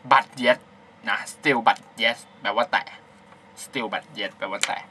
but yet นะ still but yes แปลว่าแต่ still but yet แปลว่าแต่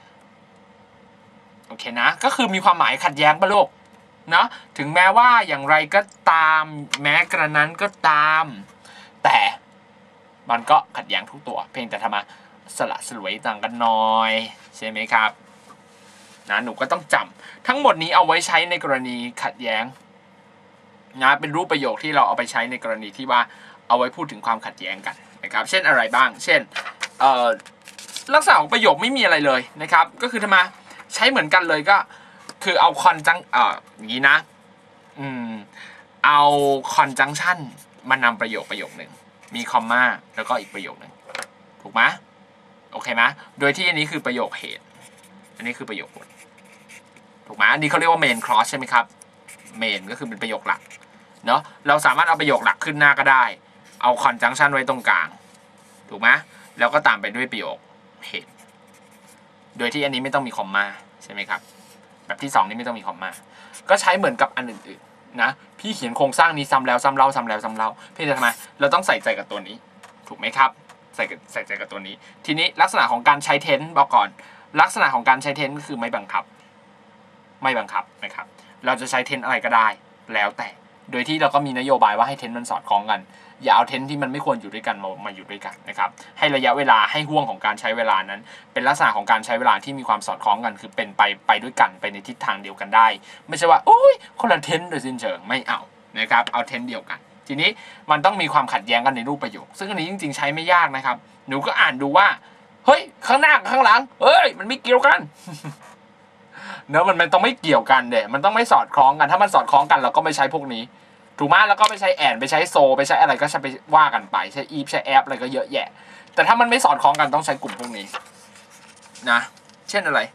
โอเคนะก็คือมีความหมายขัดแย้งปะลูกเนาะถึงแม้ว่าอย่างไรก็ตามแม้กระนั้นก็ตามแต่มันก็ขัดแย้งทุกตัวเพียงแต่ทำไมสละสลวยต่างกันน้อยใช่ไหมครับนะหนูก็ต้องจำทั้งหมดนี้เอาไว้ใช้ในกรณีขัดแย้งนะเป็นรูปประโยคที่เราเอาไปใช้ในกรณีที่ว่าเอาไว้พูดถึงความขัดแย้งกันนะครับเช่นอะไรบ้างเช่นลักษณะของประโยคไม่มีอะไรเลยนะครับก็คือทำไมใช้เหมือนกันเลยก็คือเอาคอนจังอย่างนี้นะเอา conjunction มานำประโยคหนึ่งมีคอมมาแล้วก็อีกประโยคหนึ่งถูกไหมโอเคไหมโดยที่อันนี้คือประโยคเหตุอันนี้คือประโยคผลถูกไหมอันนี้เขาเรียกว่า main clause ใช่ไหมครับ main ก็คือเป็นประโยคหลักเนาะเราสามารถเอาประโยคหลักขึ้นหน้าก็ได้เอา conjunction ไว้ตรงกลางถูกไหมแล้วก็ตามไปด้วยประโยคเหตุโดยที่อันนี้ไม่ต้องมีคอมมาใช่ไหมครับแบบที่2นี่ไม่ต้องมีคอมมาก็ใช้เหมือนกับอันอื่นๆนะพี่เขียนโครงสร้างนี้ซ้ำแล้วซ้ำเล่าซ้ำแล้วซ้ำเล่าพี่จะทำไมเราต้องใส่ใจกับตัวนี้ถูกไหมครับใส่ใจกับตัวนี้ทีนี้ลักษณะของการใช้ tense บอกก่อนลักษณะของการใช้ tense ก็คือไม่บังคับนะครับเราจะใช้ tense อะไรก็ได้แล้วแต่โดยที่เราก็มีนโยบายว่าให้ tense มันสอดคล้องกันอย่าเอา tense ที่มันไม่ควรอยู่ด้วยกันมาอยู่ด้วยกันนะครับให้ระยะเวลาให้ห่วงของการใช้เวลานั้นเป็นลักษณะของการใช้เวลาที่มีความสอดคล้องกันคือเป็นไปด้วยกันไปในทิศทางเดียวกันได้ไม่ใช่ว่าโอ้ยคนละ tense โดยสิ้นเชิงไม่เอานะครับเอา tense เดียวกันทีนี้มันต้องมีความขัดแย้งกันในรูปประโยคซึ่งอันนี้จริงๆใช้ไม่ยากนะครับหนูก็อ่านดูว่าเฮ้ยข้างหน้าข้างหลังเฮ้ยมันไม่เกี่ยวกันเนอะมันต้องไม่เกี่ยวกันเด้มันต้องไม่สอดคล้องกันถ้ามันสอดคล้องกันเราก็ไม่ใช้พวกนี้ถูกไหมแล้วก็ไปใช้แอนไปใช้โซไปใช้อะไรก็ใช้ไปว่ากันไปใช้อีฟใช้แอปอะไรก็เยอะแยะแต่ถ้ามันไม่สอดคล้องกันต้องใช้กลุ่มพวกนี้นะเช่นอะไร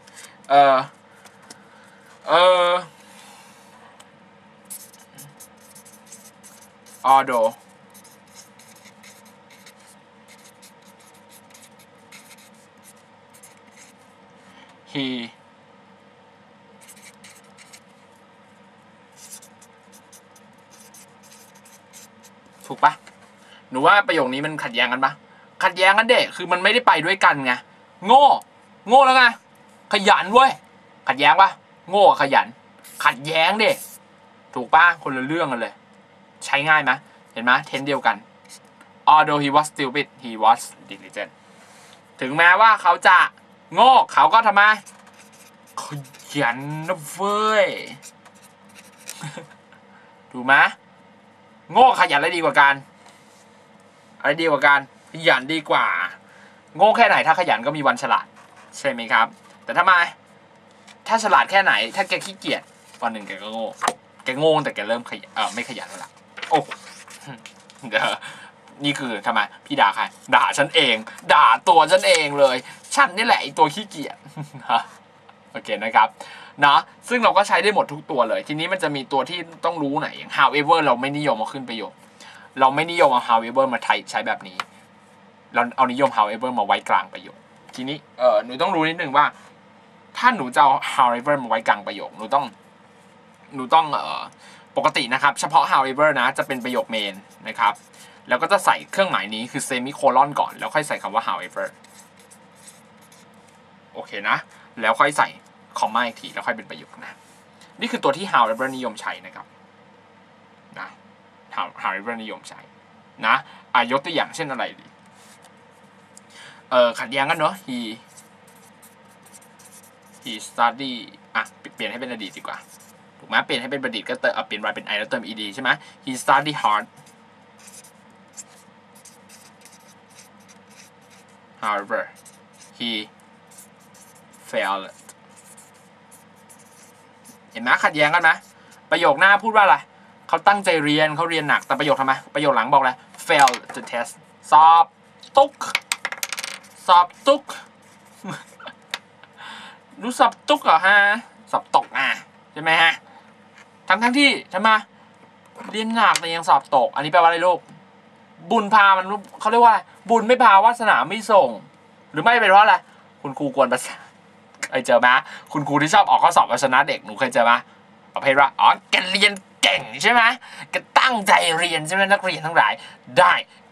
although heถูกปะหนูว่าประโยคนี้มันขัดแย้งกันปะขัดแย้งกันเด็กคือมันไม่ได้ไปด้วยกันไงโง่แล้วไงขยันเว้ยขัดแย้งปะโง่ขยันขัดแย้งเด็กถูกปะคนละเรื่องกันเลยใช้ง่ายไหมเห็นไหมเทนเดียวกัน although he was stupid he was diligent ถึงแม้ว่าเขาจะโง่เขาก็ทำไมขยันนะเว้ยถูกไหมโง่ขยันอะไรดีกว่ากันอะไรดีกว่ากันขยันดีกว่าโง่แค่ไหนถ้าขยันก็มีวันฉลาดใช่ไหมครับแต่ทำไมถ้าฉลาดแค่ไหนถ้าแกขี้เกียจวันหนึ่งแกก็โง่แต่แกเริ่มไม่ขยันแล้วล่ะโอ้เดี๋ยวนี่คือทำไมพี่ด่าใครด่าฉันเองด่าตัวฉันเองเลยฉันนี่แหละไอตัวขี้เกียจโอเคนะครับนะซึ่งเราก็ใช้ได้หมดทุกตัวเลยทีนี้มันจะมีตัวที่ต้องรู้ไหนอย่าง however เราไม่นิยมเอาขึ้นประโยคเราไม่นิยมเอา however มาใช้แบบนี้เราเอานิยม however มาไว้กลางประโยคทีนี้หนูต้องรู้นิดนึงว่าถ้าหนูจะเอา however มาไว้กลางประโยคหนูต้องปกตินะครับเฉพาะ however นะจะเป็นประโยค main นะครับแล้วก็จะใส่เครื่องหมายนี้คือ semicolon ก่อนแล้วค่อยใส่คำว่า however โอเคนะแล้วค่อยใส่คอมมาอีกทีแล้วค่อยเป็นประโยคนะนี่คือตัวที่ however นิยมใช้นะครับนะ however นิยมใช้นะยกตัวอย่างเช่นอะไรดีขัดแย้งกันเนาะ he study เปลี่ยนให้เป็นอดีตดีกว่าถูกไหมเปลี่ยนให้เป็นประดิษฐ์ก็เติมเปลี่ยน y เป็น i แล้วเติม ed ใช่ไหม he study hard however he failed เห็นไหมขัดแย้งกันไหมประโยคหน้าพูดว่าอะไรเขาตั้งใจเรียนเขาเรียนหนักแต่ประโยคทำไมประโยคหลังบอกอะไร fail the test สอบตกรู้สอบตุกเหรอฮะสอบตกใช่ไหมฮะทั้งที่ใช่ไหมเรียนหนักแต่ยังสอบตกอันนี้แปลว่าอะไรลูกบุญพามันเขาเรียกว่าบุญไม่พาวาสนาไม่ส่งหรือไม่เป็นเพราะอะไรคุณครูกวนประสาทเคยเจอไหมคุณครูที่ชอบออกข้อสอบเอาชนะเด็กหนูเคยเจอไหมประเภทว่าแกเรียนเก่งใช่ไหมแกตั้งใจเรียนใช่ไหมนักเรียนทั้งหลายได้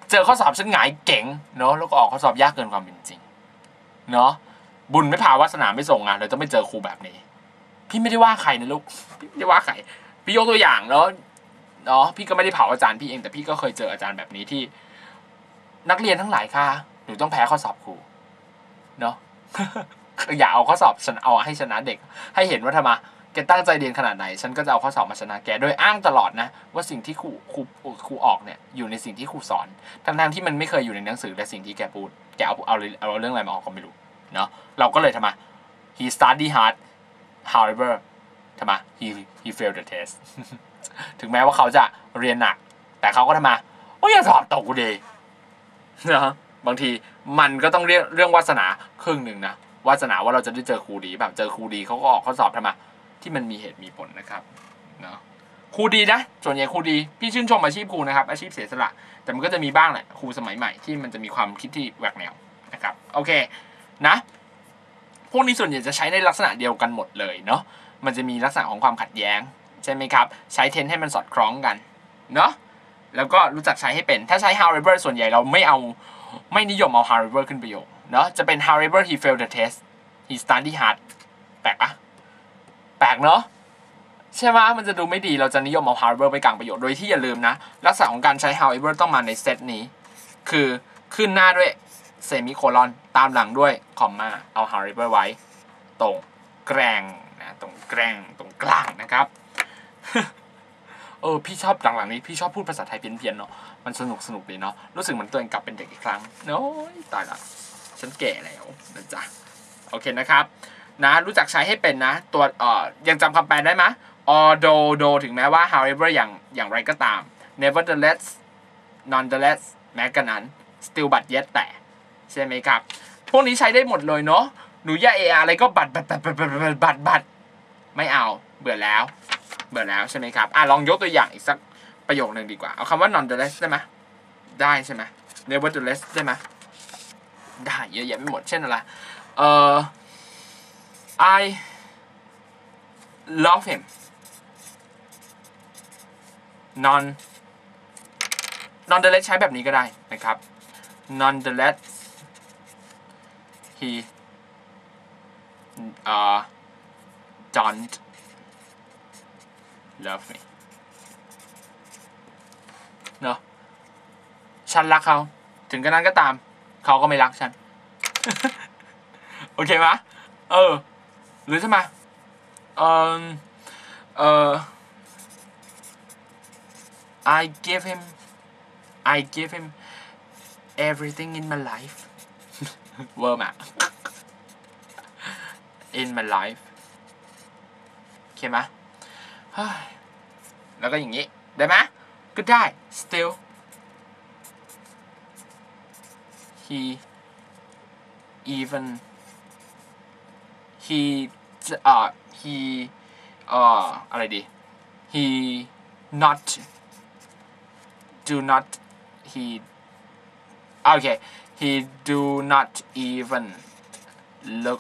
เจอข้อสอบฉันหงายเก๋งเนาะแล้วก็ออกข้อสอบยากเกินความเป็นจริงเนาะบุญไม่พาวาสนาไม่ส่งงานเลยต้องไม่เจอครูแบบนี้พี่ไม่ได้ว่าใครนะลูกพี่ไม่ได้ว่าใครพี่ยกตัวอย่างแล้วเนาะพี่ก็ไม่ได้เผาอาจารย์พี่เองแต่พี่ก็เคยเจออาจารย์แบบนี้ที่นักเรียนทั้งหลายค่ะหนูต้องแพ้ข้อสอบครูเนาะ อย่าเอาข้อสอบฉันเอาให้ชนะเด็กให้เห็นว่าทำไมแกตั้งใจเรียนขนาดไหนฉันก็จะเอาข้อสอบมาชนะแกโดยอ้างตลอดนะว่าสิ่งที่ครูออกเนี่ยอยู่ในสิ่งที่ครูสอนทั้งที่มันไม่เคยอยู่ในหนังสือและสิ่งที่แกพูดแกเอาเรื่องอะไรมาออกก็ไม่รู้เนาะเราก็เลยทำไม he study hard however ทำไม he failed the test ถึงแม้ว่าเขาจะเรียนหนักแต่เขาก็ทำไมโอ้ยสอบตกกูดีนะบางทีมันก็ต้องเรียกเรื่องวาสนาครึ่งหนึ่งนะวาสนาว่าเราจะได้เจอครูดีแบบเจอครูดีเขาก็ออกข้อสอบทำไมที่มันมีเหตุมีผลนะครับเนาะครูดีนะส่วนใหญ่ครูดีพี่ชื่นชมอาชีพครูนะครับอาชีพเสียสละแต่มันก็จะมีบ้างแหละครูสมัยใหม่ที่มันจะมีความคิดที่แหวกแนวนะครับโอเคนะพวกนี้ส่วนใหญ่จะใช้ในลักษณะเดียวกันหมดเลยเนาะมันจะมีลักษณะของความขัดแย้งใช่ไหมครับใช้เทนให้มันสอดคล้องกันเนาะแล้วก็รู้จักใช้ให้เป็นถ้าใช้ however ส่วนใหญ่เราไม่นิยมเอา however ขึ้นประโยคเนาะจะเป็น however he failed the test he studied hard แปลกปะแปลกเนาะใช่ไหมมันจะดูไม่ดีเราจะนิยมเอา however ไปกลางประโยคโดยที่อย่าลืมนะลักษณะของการใช้ however ต้องมาในเซตนี้คือขึ้นหน้าด้วยเซมิโคลอนตามหลังด้วยคอมมาเอา however ไว้ตรงแกล้งนะตรงแกล้งตรงกลางนะครับ พี่ชอบหลังๆนี้พี่ชอบพูดภาษาไทยเพี้ยนๆเนาะมันสนุกดีเนาะรู้สึกเหมือนตัวเองกลับเป็นเด็กอีกครั้งโน้ยตายละฉันแก่แล้วนะจ๊ะโอเคนะครับนะรู้จักใช้ให้เป็นนะตัวยังจำคำแปลได้ไหม although ถึงแม้ว่า however อย่างไรก็ตาม nevertheless nonetheless แม้กระนั้น still but yet แต่ใช่ไหมครับพวกนี้ใช้ได้หมดเลยเนาะหนูอย่าอะไรก็บัดไม่เอาเบื่อแล้วใช่ไหมครับลองยกตัวอย่างอีกสักประโยคนึงดีกว่าเอาคำว่า nonetheless ได้ไหมได้ใช่ไหม nevertheless ได้ไหมได้เยอะแยะไปหมดเช่นอะไรI love him nonetheless ใช้แบบนี้ก็ได้นะครับ nonetheless he don't love me เนอะฉันรักเขาถึงกระนั้นก็ตามเขาก็ไม่รักฉัน โอเคไหมหรือใช่ไหมI give him everything in my life เวอร์มาก in my life โอเคไหมแล้วก็อย่างนี้ได้ไหมก็ได้ still heอะไรดี he not do not he okay he do not even look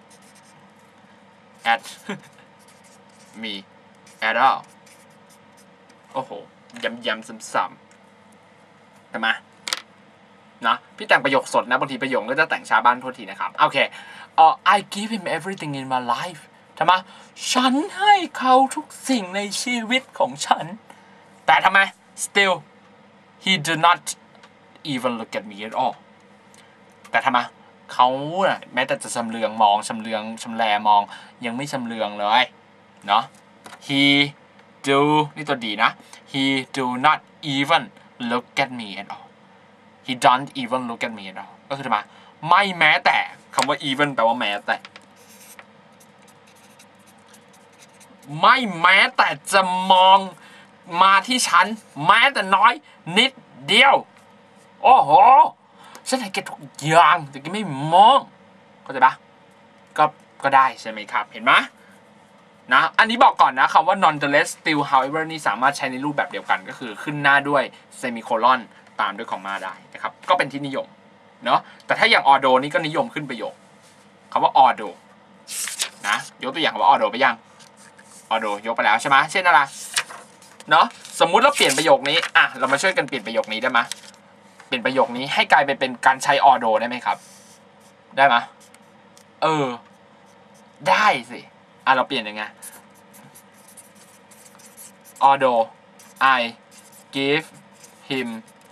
at me at all โอ้โหย้ำซ้ำๆทำไมนะพี่แต่งประโยคสดนะบางทีประโยคก็จะแต่งชาวบ้านโทษทีนะครับโอเคI give him everything in my life ทำไมฉันให้เขาทุกสิ่งในชีวิตของฉันแต่ทำไม still he do not even look at me at all แต่ทำไมเขาแม้แต่จะชำเลืองมองชำแลมองยังไม่ชำเลืองเลยเนาะ he do นี่ตัวดีนะ he do not even look at me at all he don't even look at me at all ก็คือทำไมไม่แม้แต่คำว่า even แปลว่าแม้แต่ไม่แม้แต่จะมองมาที่ฉันแม้แต่น้อยนิดเดียวโอ้โหฉันให้แกทุกอย่างแต่แกไม่มองเข้าใจปะก็ได้ใช่ไหมครับเห็นไหมนะอันนี้บอกก่อนนะคำว่า nonetheless still however นี่สามารถใช้ในรูปแบบเดียวกันก็คือขึ้นหน้าด้วย semicolon ตามด้วยคอมมาได้นะครับก็เป็นที่นิยมเนาะแต่ถ้าอย่าง although นี่ก็นิยมขึ้นประโยคคำว่า although นะยกตัวอย่างคำว่า although ไปยังalthough ยกไปแล้วใช่ไหมเช่นอะไรเนาะสมมุติเราเปลี่ยนประโยคนี้เรามาช่วยกันเปลี่ยนประโยคนี้ได้ไหมเปลี่ยนประโยคนี้ให้กลายเป็นการใช้ although ได้ไหมครับได้ไหมได้สิเราเปลี่ยนยังไง although I give him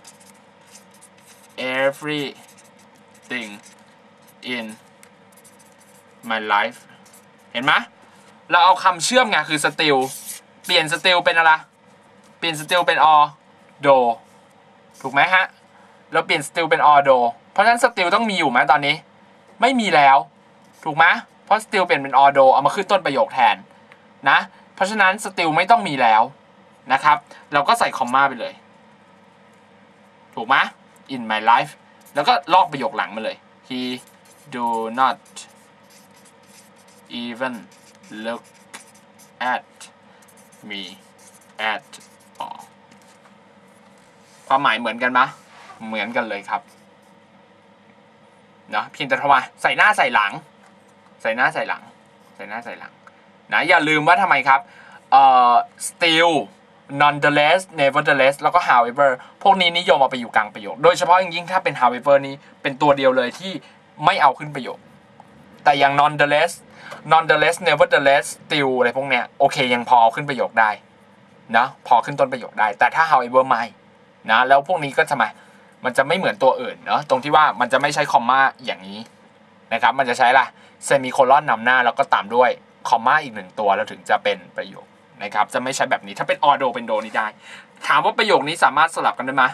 everything in my life เห็นไหมเราเอาคำเชื่อมไงคือ still เปลี่ยน still เป็นอะไรเปลี่ยน still เป็น although ถูกไหมฮะเราเปลี่ยน still เป็น although เพราะฉะนั้น still ต้องมีอยู่ไหมตอนนี้ไม่มีแล้วถูกไหมเพราะ still เปลี่ยนเป็น although เอามาขึ้นต้นประโยคแทนนะเพราะฉะนั้น still ไม่ต้องมีแล้วนะครับเราก็ใส่คอมมาไปเลยถูกไหม in my life แล้วก็ลอกประโยคหลังมาเลย he do not even look at me at all ความหมายเหมือนกันไหมเหมือนกันเลยครับเนาะเพียงแต่ทว่าใส่หน้าใส่หลังใส่หน้าใส่หลังใส่หน้าใส่หลังนะอย่าลืมว่าทำไมครับstill nonetheless nevertheless แล้วก็ however พวกนี้นิยมเอาไปอยู่กลางประโยคโดยเฉพาะอย่างยิ่งถ้าเป็น however นี้เป็นตัวเดียวเลยที่ไม่เอาขึ้นประโยคแต่อย่าง nonetheless nevertheless still อะไรพวกเนี้ยโอเคยังพอเอาขึ้นประโยคได้นะพอขึ้นต้นประโยคได้แต่ถ้า however ไม่นะแล้วพวกนี้ก็ทำไมมันจะไม่เหมือนตัวอื่นเนาะตรงที่ว่ามันจะไม่ใช้คอมมาอย่างนี้นะครับมันจะใช้ละเซมิโคลอนนำหน้าแล้วก็ตามด้วยคอมมาอีก1ตัวแล้วถึงจะเป็นประโยคนะครับจะไม่ใช้แบบนี้ถ้าเป็น although เป็น though นี่ได้ถามว่าประโยคนี้สามารถสลับกันได้ไหม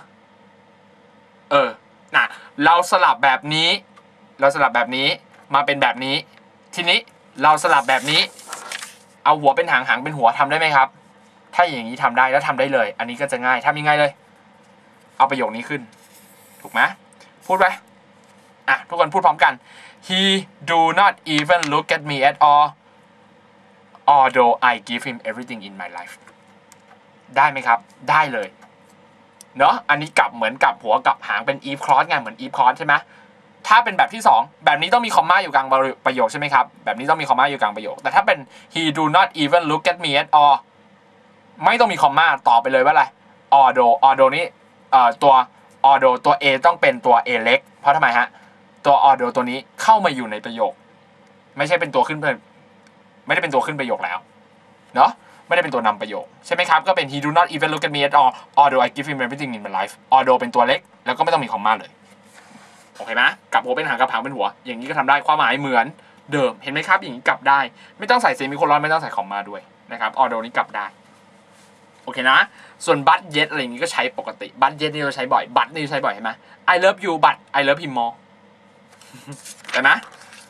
นะเราสลับแบบนี้มาเป็นแบบนี้ทีนี้เราสลับแบบนี้เอาหัวเป็นหางเป็นหัวทำได้ไหมครับถ้าอย่างนี้ทำได้แล้วทำได้เลยอันนี้ก็จะง่ายทำยังไงเลยเอาประโยคนี้ขึ้นถูกไหมพูดไปทุกคนพูดพร้อมกัน he do not even look at me at all although I give him everything in my life ได้ไหมครับได้เลยเนาะอันนี้กลับเหมือนกับหัวกับหางเป็น if clause ไงเหมือน if clause ใช่ไหมถ้าเป็นแบบที่2แบบนี้ต้องมีคอมมาอยู่กลางประโยคใช่ไหมครับแบบนี้ต้องมีคอมมาอยู่กลางประโยคแต่ถ้าเป็น he do not even look at me at all ไม่ต้องมีคอมมาต่อไปเลยว่าอะไร although นี้ตัว although ตัว a ต้องเป็นตัว a เล็กเพราะทำไมฮะตัว although ตัวนี้เข้ามาอยู่ในประโยคไม่ใช่เป็นตัวขึ้นไม่ได้เป็นตัวขึ้นประโยคแล้วเนาะไม่ได้เป็นตัวนำประโยคใช่ไหมครับก็เป็น he do not even look at me at all although I give him everything in my life although เป็นตัวเล็กแล้วก็ไม่ต้องมีคอมมาเลยโอเคไหมกลับหัวเป็นหางกับหางเป็นหัวอย่างนี้ก็ทำได้ความหมายเหมือนเดิมเห็นไหมครับอย่างนี้กลับได้ไม่ต้องใส่เซมิโคลอนไม่ต้องใส่คอมมาด้วยนะครับ although นี้กลับได้โอเคนะส่วน but yet อะไรอย่างนี้ก็ใช้ปกติ but yet นี่เราใช้บ่อย but นี่ใช้บ่อยใช่ไหม I love you but I love him more ได้ไหม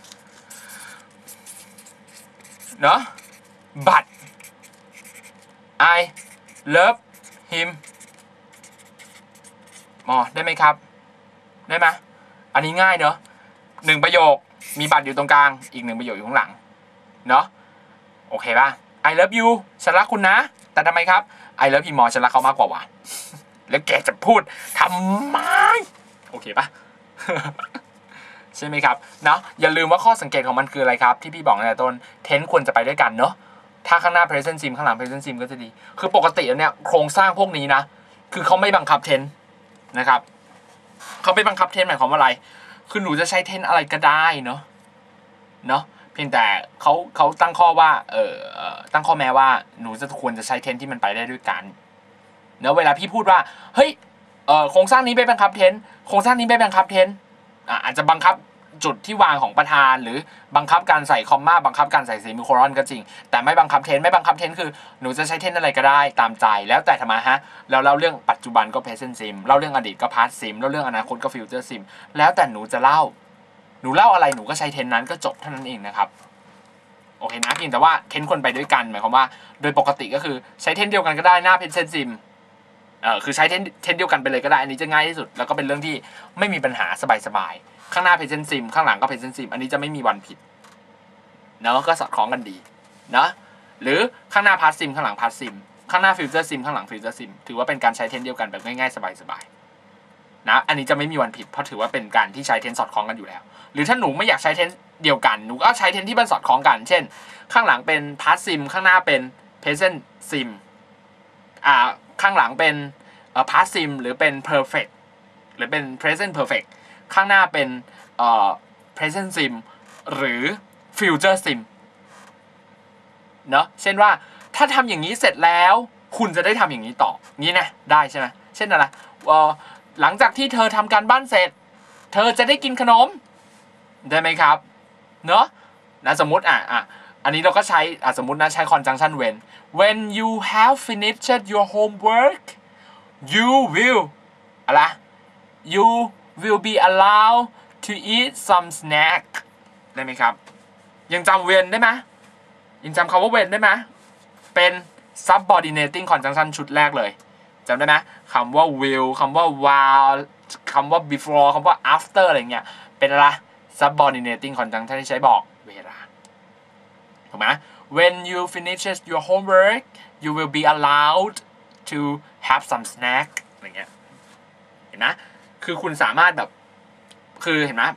เนาะ but I love him more ได้ไหมครับได้ไหมอันนี้ง่ายเนาะ1ประโยคมีบัตรอยู่ตรงกลางอีก1ประโยคอยู่ข้างหลังเนาะโอเคป่ะ I love you ฉันรักคุณนะแต่ทำไมครับ I love him more ฉันรักเขามากกว่าหวานแล้วแกจะพูดทำไมโอเคป่ะ ใช่ไหมครับเนาะอย่าลืมว่าข้อสังเกตของมันคืออะไรครับที่พี่บอกในต้น tense ควรจะไปด้วยกันเนาะถ้าข้างหน้า present sim ข้างหลัง present sim ก็จะดีคือปกติแล้วเนี่ยโครงสร้างพวกนี้นะคือเขาไม่บังคับ tense นะครับเขาไม่บังคับ tense หมายความว่าอะไรคือหนูจะใช้ tense อะไรก็ได้เนาะเพียงแต่เขาตั้งข้อว่าตั้งข้อแม้ว่าหนูจะควรจะใช้ tense ที่มันไปได้ด้วยกันเนาะเวลาพี่พูดว่าเฮ้ยโครงสร้างนี้ไม่บังคับ tense โครงสร้างนี้ไม่บังคับ tense อาจจะบังคับจุดที่วางของประธานหรือบังคับการใส่คอมมาบังคับการใส่เซมิโคลอนก็จริงแต่ไม่บังคับเทนไม่บังคับเทนคือหนูจะใช้เทนอะไรก็ได้ตามใจแล้วแต่ทำไมฮะแล้วเล่าเรื่องปัจจุบันก็ present sim เล่าเรื่องอดีตก็ past sim เล่าเรื่องอนาคตก็ future sim แล้วแต่หนูจะเล่าอะไรหนูก็ใช้เทนนั้นก็จบเท่านั้นเองนะครับโอเคนะเพียงแต่ว่าเทนคนไปด้วยกันหมายความว่าโดยปกติก็คือใช้เทนเดียวกันก็ได้หน้า present sim คือใช้เทนเดียวกันไปเลยก็ได้อันนี้จะง่ายที่สุดแล้วก็เป็นเรื่องที่ไม่มีปัญหาสบายข้างหน้า present sim ข้างหลังก็ present sim อันนี้จะไม่มีวันผิดเนาะก็สอดคล้องกันดีนะหรือข้างหน้า past sim ข้างหลัง past sim ข้างหน้า future sim ข้างหลัง future sim ถือว่าเป็นการใช้เทนเดียวกันแบบง่ายๆสบายๆนะอันนี้จะไม่มีวันผิดเพราะถือว่าเป็นการที่ใช้เทนสอดคล้องกันอยู่แล้วหรือถ้าหนูไม่อยากใช้เทนเดียวกันหนูก็ใช้เทนที่มันสอดคล้องกันเช่นข้างหลังเป็น past sim ข้างหน้าเป็น present sim ข้างหลังเป็นpast sim หรือเป็น perfect รือเป็น present perfect ข้างหน้าเป็นpresent sim หรือ future sim เนาะเช่นว่าถ้าทำอย่างนี้เสร็จแล้วคุณจะได้ทำอย่างนี้ต่อนี้นะได้ใช่ไหมเช่นอะไรหลังจากที่เธอทำการบ้านเสร็จเธอจะได้กินขนมได้ไหมครับเนาะนะสมมติอันนี้เราก็ใช้สมมตินะใช้ conjunction when you have finished your homework you will อะไร you will be allowed to eat some snack ได้ไหมครับยังจำ when ได้ไหมยังจำคำว่า when ได้ไหมเป็น subordinating conjunction ชุดแรกเลยจำได้ไหมคำว่า will คำว่า while คำว่า before คำว่า after อะไรเงี้ยเป็นอะไร subordinating conjunction ที่ใช้บอกเวลาถูกไหม when you finish your homework you will be allowed to have some snack อะไรเงี้ยเห็นไหมคือคุณสามารถแบบคือเห็นไหม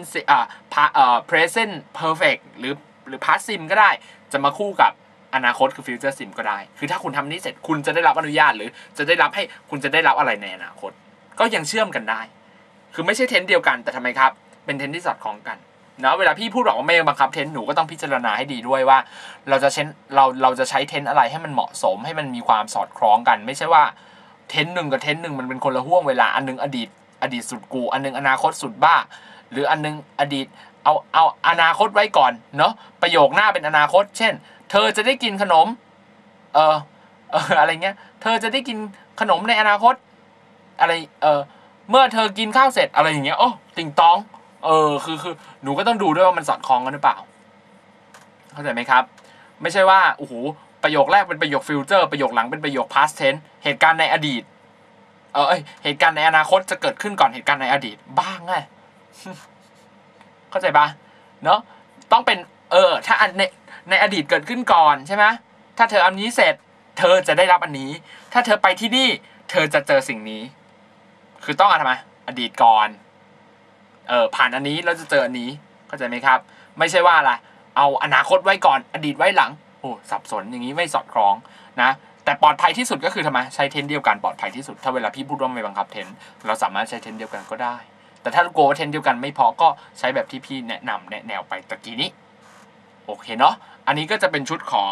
present perfect หรือ past sim ก็ได้จะมาคู่กับอนาคตคือ future sim ก็ได้คือถ้าคุณทำนี้เสร็จคุณจะได้รับอนุญาตหรือจะได้รับให้คุณจะได้รับอะไรในอนาคตก็ยังเชื่อมกันได้คือไม่ใช่เทนส์เดียวกันแต่ทำไมครับเป็นเทนส์ที่สอดคล้องกันนะเวลาพี่พูดบอกว่าไม่บังคับเทนส์หนูก็ต้องพิจารณาให้ดีด้วยว่าเราจะใช้เทนส์อะไรให้มันเหมาะสมให้มันมีความสอดคล้องกันไม่ใช่ว่าเทนส์หนึ่งกับเทนส์หนึ่งมันเป็นคนละห่วงเวลาอันนึงอดีตสุดกูอันนึงอนาคตสุดบ้าหรืออันนึงอดีตเอาอนาคตไว้ก่อนเนาะประโยคหน้าเป็นอนาคตเช่นเธอจะได้กินขนมอะไรเงี้ยเธอจะได้กินขนมในอนาคตอะไรเมื่อเธอกินข้าวเสร็จอะไรอย่างเงี้ยโอ้ติงตองคือหนูก็ต้องดูด้วยว่ามันสอดคล้องกันหรือเปล่าเข้าใจไหมครับไม่ใช่ว่าโอ้โหประโยคแรกเป็นประโยคฟิวเจอร์ประโยคหลังเป็นประโยค past tense เหตุการณ์ในอดีตเหตุการณ์ในอนาคตจะเกิดขึ้นก่อนเหตุการณ์ในอดีตบ้างไง เข้าใจปะเนาะต้องเป็นถ้าในอดีตเกิดขึ้นก่อนใช่ไหมถ้าเธออันนี้เสร็จเธอจะได้รับอันนี้ถ้าเธอไปที่นี่เธอจะเจอสิ่งนี้คือต้องทำไมอดีตก่อนผ่านอันนี้แล้วจะเจออันนี้เข้าใจไหมครับไม่ใช่ว่าอะไรเอาอนาคตไว้ก่อนอดีตไว้หลังโอ้สับสนอย่างนี้ไม่สอดคล้องนะแต่ปลอดภัยที่สุดก็คือทำไมใช้เทนเดียวกันปลอดภัยที่สุดถ้าเวลาพี่พูดว่าไม่บังคับเทนเราสามารถใช้เทนเดียวกันก็ได้แต่ถ้ากลัวว่าเทนเดียวกันไม่พอก็ใช้แบบที่พี่แนะแนวไปตะกี้นี้โอเคเนาะอันนี้ก็จะเป็นชุดของ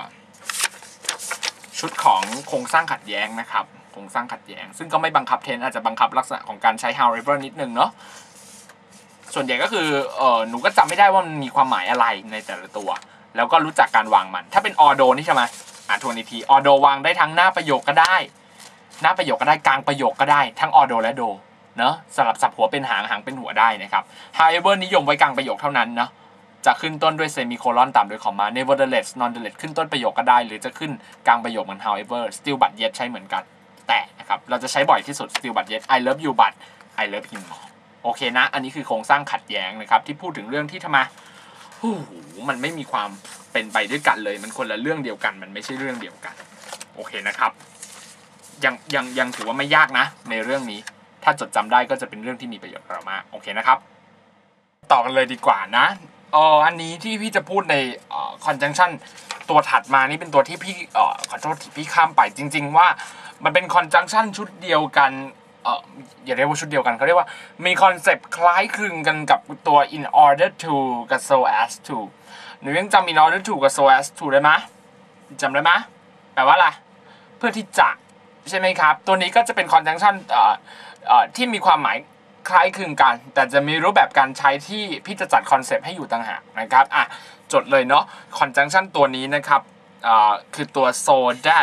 โครงสร้างขัดแย้งนะครับโครงสร้างขัดแย้งซึ่งก็ไม่บังคับเทนอาจจะบังคับลักษณะของการใช้ however นิดนึงเนาะส่วนใหญ่ก็คือหนูก็จำไม่ได้ว่ามันมีความหมายอะไรในแต่ละตัวแล้วก็รู้จักการวางมันถ้าเป็น ordo นี่ใช่ไหมทวนอีกที ordo วางได้ทั้งหน้าประโยคก็ได้หน้าประโยคก็ได้กลางประโยคก็ได้ทั้ง ordo และ do เนาะสลับสับหัวเป็นหางเป็นหัวได้นะครับ however นิยมไว้กลางประโยคเท่านั้นเนาะจะขึ้นต้นด้วยเซมิโคลอนตามด้วยคอมมา nevertheless nonetheless ขึ้นต้นประโยคก็ได้หรือจะขึ้นกลางประโยคเหมือน however still but yet ใช้เหมือนกันแต่นะครับเราจะใช้บ่อยที่สุด still but yet I love you but I love him more โอเคนะอันนี้คือโครงสร้างขัดแย้งนะครับที่พูดถึงเรื่องที่ทำไมมันไม่มีความเป็นไปด้วยกันเลยมันคนละเรื่องเดียวกันมันไม่ใช่เรื่องเดียวกันโอเคนะครับยังถือว่าไม่ยากนะในเรื่องนี้ถ้าจดจำได้ก็จะเป็นเรื่องที่มีประโยชน์กับเรามากโอเคนะครับต่อกันเลยดีกว่านะอันนี้ที่พี่จะพูดในconjunction ตัวถัดมานี่เป็นตัวที่พี่ขอโทษที่พี่ข้ามไปจริงๆว่ามันเป็น conjunction ชุดเดียวกันอย่าเรียกว่าชุดเดียวกันเขาเรียกว่ามีคอนเซปต์คล้ายคลึงกันกับตัว in order to กับ so as to หนูยังจำ in order to กับ so as to ได้ไหมจำได้ไหมแปลว่าอะไรเพื่อที่จะใช่ไหมครับตัวนี้ก็จะเป็น conjunction ที่มีความหมายคล้ายคลึงกันแต่จะมีรูปแบบการใช้ที่พี่จะจัดคอนเซปต์ให้อยู่ต่างหากนะครับจดเลยเนาะ conjunction ตัวนี้นะครับคือตัว so that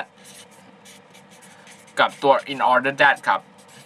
กับตัว in order that ครับ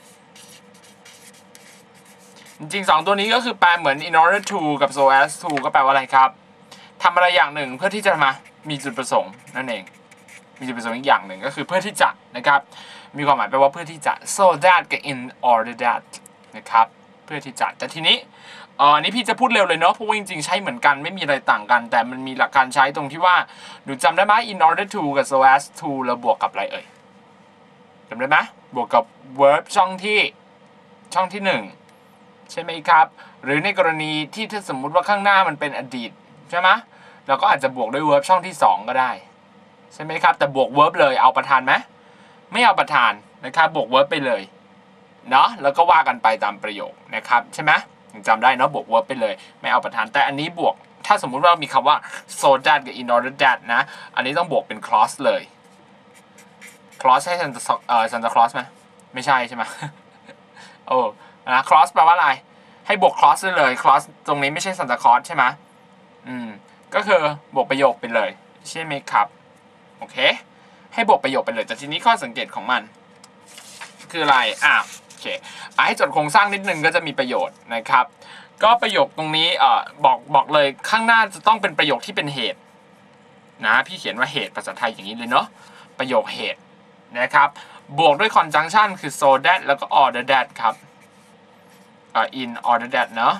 จริงๆ2ตัวนี้ก็คือแปลเหมือน in order to กับ so as to ก็แปลว่าอะไรครับทำอะไรอย่างหนึ่งเพื่อที่จะมามีจุดประสงค์นั่นเองมีจุดประสงค์อีกอย่างหนึ่งก็คือเพื่อที่จะนะครับมีความหมายแปลว่าเพื่อที่จะ so that กับ in order that นะครับเพื่อที่จะแต่ทีนี้อันนี้พี่จะพูดเร็วเลยเนาะเพราะว่าจริงๆใช้เหมือนกันไม่มีอะไรต่างกันแต่มันมีหลักการใช้ตรงที่ว่าหนูจำได้ไหม in order to กับ so as to แล้วบวกกับอะไรจำได้ไหมบวกกับ verb ช่องที่1ใช่ไหมครับหรือในกรณีที่ถ้าสมมุติว่าข้างหน้ามันเป็นอดีตใช่ไหมเราก็อาจจะบวกด้วย verb ช่องที่2ก็ได้ใช่ไหมครับแต่บวก verb เลยเอาประธานไหมไม่เอาประธานนะครับบวก verb ไปเลยเนาะแล้วก็ว่ากันไปตามประโยคนะครับใช่ไหมยังจำได้เนาะบวก verb ไปเลยไม่เอาประธานแต่อันนี้บวกถ้าสมมุติว่ามีคำว่า so that กับ in order that นะอันนี้ต้องบวกเป็น clause เลย clause ให้Santa Claus ไหมไม่ใช่ใช่ไหมโอ้นะ clause แปลว่าอะไรให้บวก clause ได้เลย clause ตรงนี้ไม่ใช่ Santa Claus ใช่ไหมก็คือบวกประโยคไปเลยใช่ไหมครับโอเคให้บวกประโยคไปเลยแต่ทีนี้ข้อสังเกตของมันคืออะไรโอเคให้จดโครงสร้างนิดนึงก็จะมีประโยชน์นะครับก็ประโยคตรงนี้บอกเลยข้างหน้าจะต้องเป็นประโยคที่เป็นเหตุนะพี่เขียนว่าเหตุภาษาไทยอย่างนี้เลยเนาะประโยคเหตุนะครับบวกด้วย conjunction คือ so that แล้วก็ order that ครับin order that เนาะ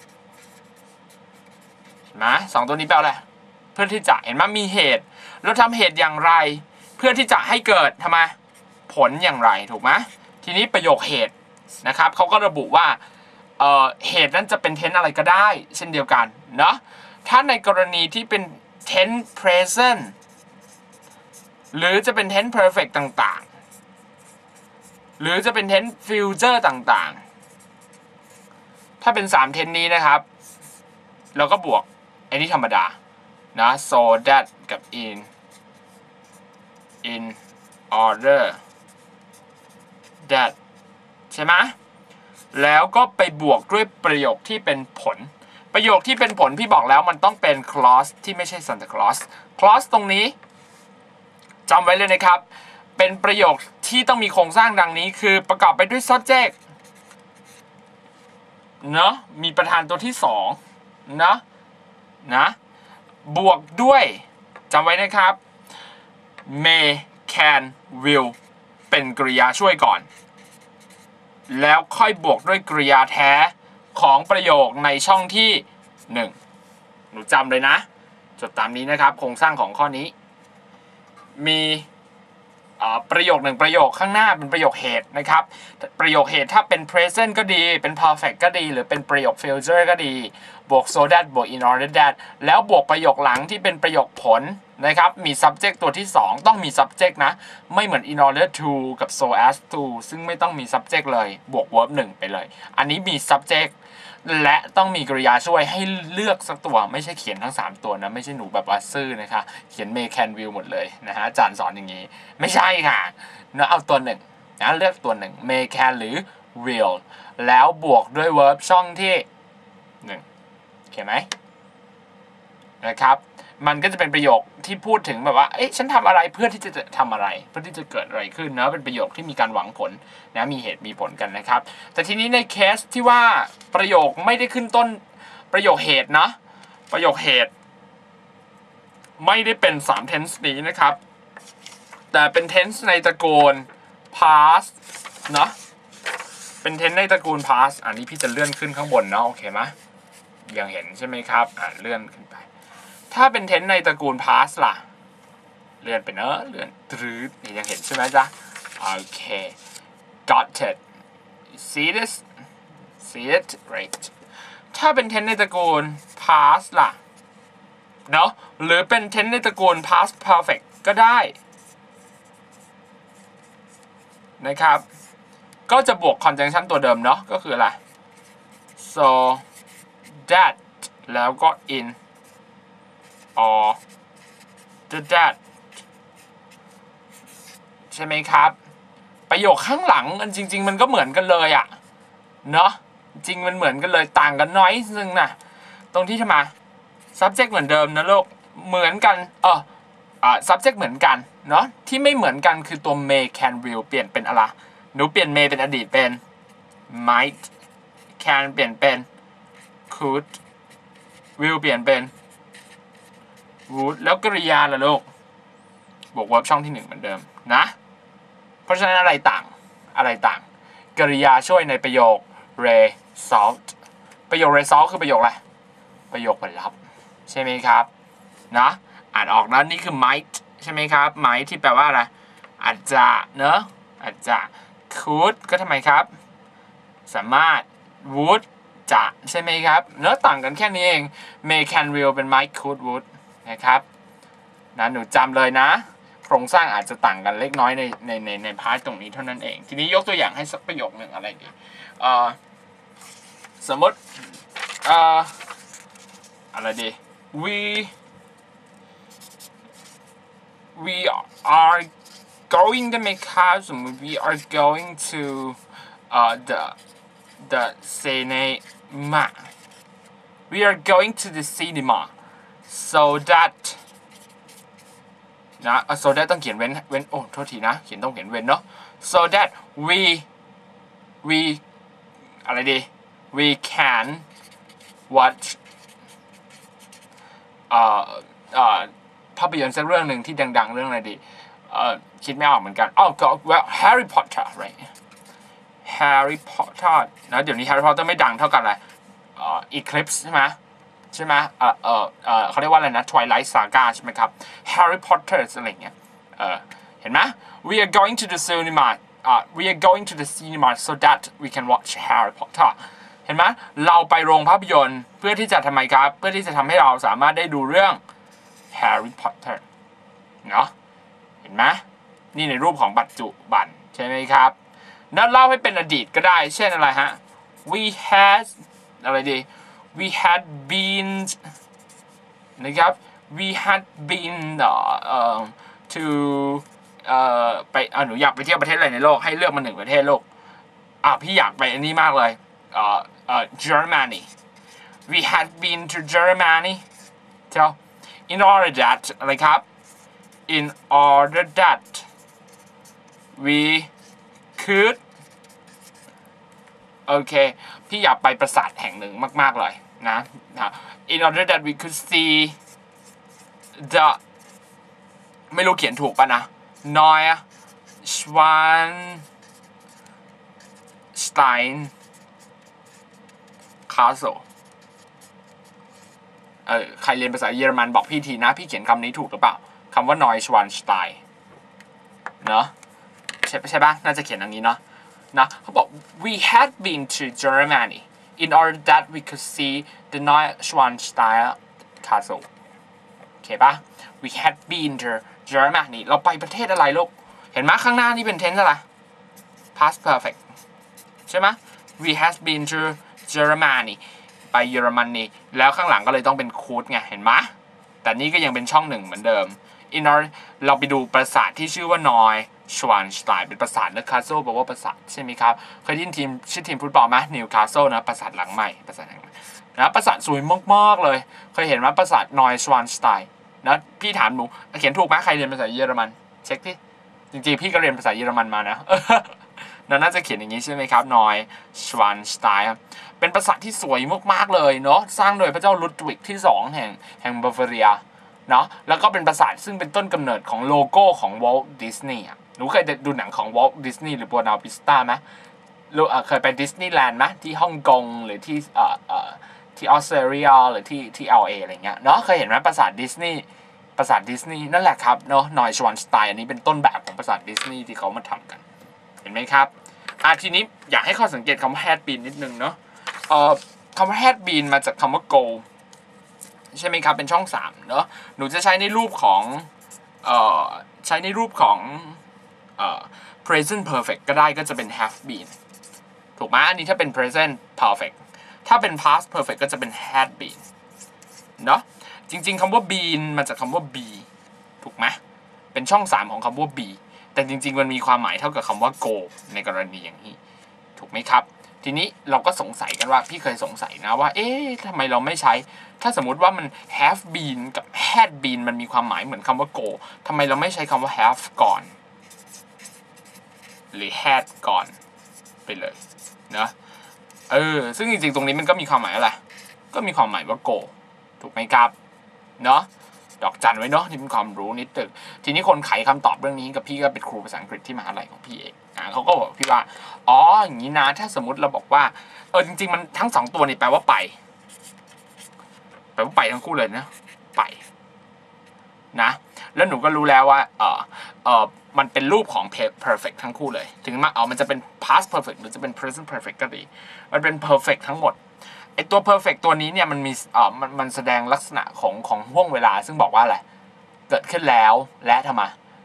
เห็นไหมสองตัวนี้แปลว่าอะไรเพื่อที่จะเห็นไหมมีเหตุแล้วทำเหตุอย่างไรเพื่อที่จะให้เกิดทำไมผลอย่างไรถูกไหมทีนี้ประโยคเหตุนะครับเขาก็ระบุว่าเหตุนั้นจะเป็น tense อะไรก็ได้เช่นเดียวกันเนาะถ้าในกรณีที่เป็น tense present หรือจะเป็น tense perfect ต่างๆหรือจะเป็น tense future ต่างๆถ้าเป็น3 tense นี้นะครับเราก็บวกไอ้นี่ธรรมดานะ so that กับ in order that ใช่ไหมแล้วก็ไปบวกด้วยประโยคที่เป็นผลประโยคที่เป็นผลพี่บอกแล้วมันต้องเป็น clause ที่ไม่ใช่ Santa Claus clause ตรงนี้จำไว้เลยนะครับเป็นประโยคที่ต้องมีโครงสร้างดังนี้คือประกอบไปด้วย subject เนาะมีประธานตัวที่2นะบวกด้วยจำไว้นะครับ may can will เป็นกริยาช่วยก่อนแล้วค่อยบวกด้วยกริยาแท้ของประโยคในช่องที่1หนูจำเลยนะจดตามนี้นะครับโครงสร้างของข้อนี้มีประโยค1ประโยคข้างหน้าเป็นประโยคเหตุนะครับประโยคเหตุถ้าเป็น present ก็ดีเป็น perfect ก็ดีหรือเป็นประโยค future ก็ดีบวก so that บวก in order that แล้วบวกประโยคหลังที่เป็นประโยคผลนะครับมี subject ตัวที่2ต้องมี subject นะไม่เหมือน in order to กับ so as to ซึ่งไม่ต้องมี subject เลยบวก verb 1ไปเลยอันนี้มี subject และต้องมีกริยาช่วยให้เลือกสักตัวไม่ใช่เขียนทั้ง3ตัวนะไม่ใช่หนูแบบว่าซื่อนะคะเขียน may can will หมดเลยนะฮะอาจารย์สอนอย่างนี้ไม่ใช่ค่ะนะเอาตัว1นะเลือกตัว1 may can หรือ will แล้วบวกด้วย verb ช่องที่1โอเคไหมนะครับมันก็จะเป็นประโยคที่พูดถึงแบบว่าเอ๊ะฉันทำอะไรเพื่อที่จะทำอะไรเพื่อที่จะเกิดอะไรขึ้นนะเป็นประโยคที่มีการหวังผลนะมีเหตุมีผลกันนะครับแต่ทีนี้ในเคสที่ว่าประโยคไม่ได้ขึ้นต้นประโยคเหตุนะประโยคเหตุไม่ได้เป็น3 tense นี้นะครับแต่เป็น tense ในตระกูล past เนาะเป็น tense ในตระกูล past อันนี้พี่จะเลื่อนขึ้นข้างบนเนาะโอเคไหมยังเห็นใช่ไหมครับเลื่อนขึ้นไปถ้าเป็น tense ในตระกูล past ล่ะเลื่อนไปเนอะเลื่อนตรึดนี่ยังเห็นใช่ไหมจ๊ะโอเค got it see it right ถ้าเป็น tense ในตระกูล past ล่ะเนาะหรือเป็น tense ในตระกูล past perfect ก็ได้นะครับก็จะบวก conjunction ตัวเดิมเนาะก็คืออะไร so that แล้วก็ in or that ใช่ไหมครับประโยคข้างหลังจริงๆมันก็เหมือนกันเลยอะเนาะจริงมันเหมือนกันเลยต่างกันน้อยนึงนะตรงที่ทำไม subject เหมือนเดิมนะลูกเหมือนกันsubject เหมือนกันเนาะที่ไม่เหมือนกันคือตัว may can will เปลี่ยนเป็นอะไรหนูเปลี่ยน may เป็นอดีตเป็น might can เปลี่ยนเป็น could will เปลี่ยนเป็น would แล้วกริยาล่ะลูกบวก verb ช่องที่1เหมือนเดิมนะเพราะฉะนั้นอะไรต่างกริยาช่วยในประโยค result ประโยค result คือประโยคอะไรประโยคผลลัพธ์ใช่ไหมครับนะอ่านออกนะนี่คือ might ใช่ไหมครับ might ที่แปลว่าอะไรอาจจะเนอะอาจจะ could ก็ทำไมครับสามารถ would จะใช่ไหมครับเนอะต่างกันแค่นี้เอง may can will เป็น might could would นะครับนะหนูจำเลยนะโครงสร้างอาจจะต่างกันเล็กน้อยในพาร์ทตรงนี้เท่านั้นเองทีนี้ยกตัวอย่างให้สักประโยคหนึ่งอะไรดีสมมติอะไรดี we are going to make house we are going to the cinema we are going to the cinema so that นะ so that ต้องเขียนเว้นโอ้โทษทีนะต้องเขียนเว้นเนาะ so that we อะไรดี we can watch ภาพยนตร์สักเรื่องหนึ่งที่ดังๆเรื่องอะไรดีคิดไม่ออกเหมือนกันก็ well Harry Potter right Harry Potter นะเดี๋ยวนี้ Harry Potter ไม่ดังเท่ากันเลยEclipse ใช่ไหมเขาเรียกว่าอะไรนะ Twilight Saga ใช่ไหมครับ Harry Potter อะไรเงี้ยเห็นไหม we are going to the cinema we are going to the cinema so that we can watch Harry Potter เห็นไหมเราไปโรงภาพยนตร์เพื่อที่จะทำไมครับเพื่อที่จะทำให้เราสามารถได้ดูเรื่อง Harry Potter เนาะเห็นไหมนี่ในรูปของปัจจุบันใช่ไหมครับแล้วเล่าให้เป็นอดีตก็ได้เช่นอะไรฮะ we had อะไรดี we had been นะครับ we had been to ไปหนูอยากไปเที่ยวประเทศอะไรในโลกให้เลือกมาหนึ่งประเทศโลกพี่อยากไปอันนี้มากเลยGermany we had been to Germany so in order that อะไรครับ in order that we could โอเคพี่อยากไปปราสาทแห่งหนึ่งมากๆเลยนะ in order that we could see the ไม่รู้เขียนถูกป่ะนะ Neuschwanstein Castle ใครเรียนภาษาเยอรมันบอกพี่ทีนะพี่เขียนคำนี้ถูกหรือเปล่าคำว่า Neuschwanstein เนอะใช่ป่ะน่าจะเขียนอย่างนี้เนาะนะเขาบอก we had been to Germany in order that we could see the Neuschwanstein Castle โอเคป่ะ we had been to Germany เราไปประเทศอะไรลูกเห็นไหมข้างหน้านี่เป็น tense อะไร past perfect ใช่ไหม we had been to Germany ไปเยอรมนีแล้วข้างหลังก็เลยต้องเป็น could ไงเห็นไหมแต่นี่ก็ยังเป็นช่องหนึ่งเหมือนเดิม in order เราไปดูปราสาทที่ชื่อว่านอยชวานสไตน์เป็นปราสาทนะคาสเซิลแปลว่าปราสาทใช่ไหมครับเคยได้ยินทีมชื่อทีมฟุตบอลไหมนิวคาสเซิลนะปราสาทหลังใหม่ปราสาทแห่งใหม่นะปราสาทสวยมากๆเลยเคยเห็นไหมปราสาทนอยชวานสไตน์นะพี่ถามหนูเขียนถูกไหมใครเรียนภาษาเยอรมันเช็คที่จริงๆพี่ก็เรียนภาษาเยอรมันมานะน่าจะเขียนอย่างนี้ใช่ไหมครับนอยชวานสไตน์เป็นปราสาทที่สวยมากๆเลยเนาะสร้างโดยพระเจ้าลุดวิกที่2แห่งบาฟาเรียเนาะแล้วก็เป็นปราสาทซึ่งเป็นต้นกำเนิดของโลโก้ของวอลต์ดิสนีย์หนูเคยดูหนังของวอลต์ดิสนีย์หรือบัวนาวิสต้าไหมเคยไปดิสนีย์แลนด์ไหมที่ฮ่องกงหรือที่ออสเตรเลียหรือที่ LA อะไรเงี้ยเนาะเคยเห็นไหมปราสาทดิสนีย์นั่นแหละครับเนาะนอยชวานสไตน์อันนี้เป็นต้นแบบของปราสาทดิสนีย์ที่เขามาทำกันเห็นไหมครับทีนี้อยากให้ข้อสังเกตคำว่า had been นิดนึงเนาะคำว่า had been มาจากคำว่า go ใช่ไหมครับเป็นช่อง3เนาะหนูจะใช้ในรูปของpresent perfect ก็ได้ก็จะเป็น have been ถูกไหมอันนี้ถ้าเป็น present perfect ถ้าเป็น past perfect ก็จะเป็น had been เนาะจริงๆคำว่า been มาจากคำว่า be ถูกไหมเป็นช่อง3ของคำว่า be แต่จริงๆมันมีความหมายเท่ากับคำว่า go ในกรณีอย่างนี้ถูกไหมครับทีนี้เราก็สงสัยกันว่าพี่เคยสงสัยนะว่าทำไมเราไม่ใช้ถ้าสมมุติว่ามัน have been กับ had been มันมีความหมายเหมือนคำว่า go ทำไมเราไม่ใช้คำว่า have ก่อนหรือ had ก่อนไปเลยนะซึ่งจริงๆตรงนี้มันก็มีความหมายอะไรก็มีความหมายว่า go ถูกไหมครับเนาะดอกจันไว้เนาะนี่เป็นความรู้นิดนึงทีนี้คนไขคำตอบเรื่องนี้กับพี่ก็เป็นครูภาษาอังกฤษที่มหาลัยของพี่เองเขาก็บอกพี่ว่าอย่างนี้นะถ้าสมมุติเราบอกว่าจริงๆมันทั้ง2ตัวนี่แปลว่าไปทั้งคู่เลยนะไปนะแล้วหนูก็รู้แล้วว่ามันเป็นรูปของ perfect ทั้งคู่เลยถึงมันจะเป็น past perfect หรือจะเป็น present perfect ก็ดีมันเป็น perfect ทั้งหมดไอตัว perfect ตัวนี้เนี่ยมันมีมันแสดงลักษณะของห่วงเวลาซึ่งบอกว่าอะไรเกิดขึ้นแล้วและทำไม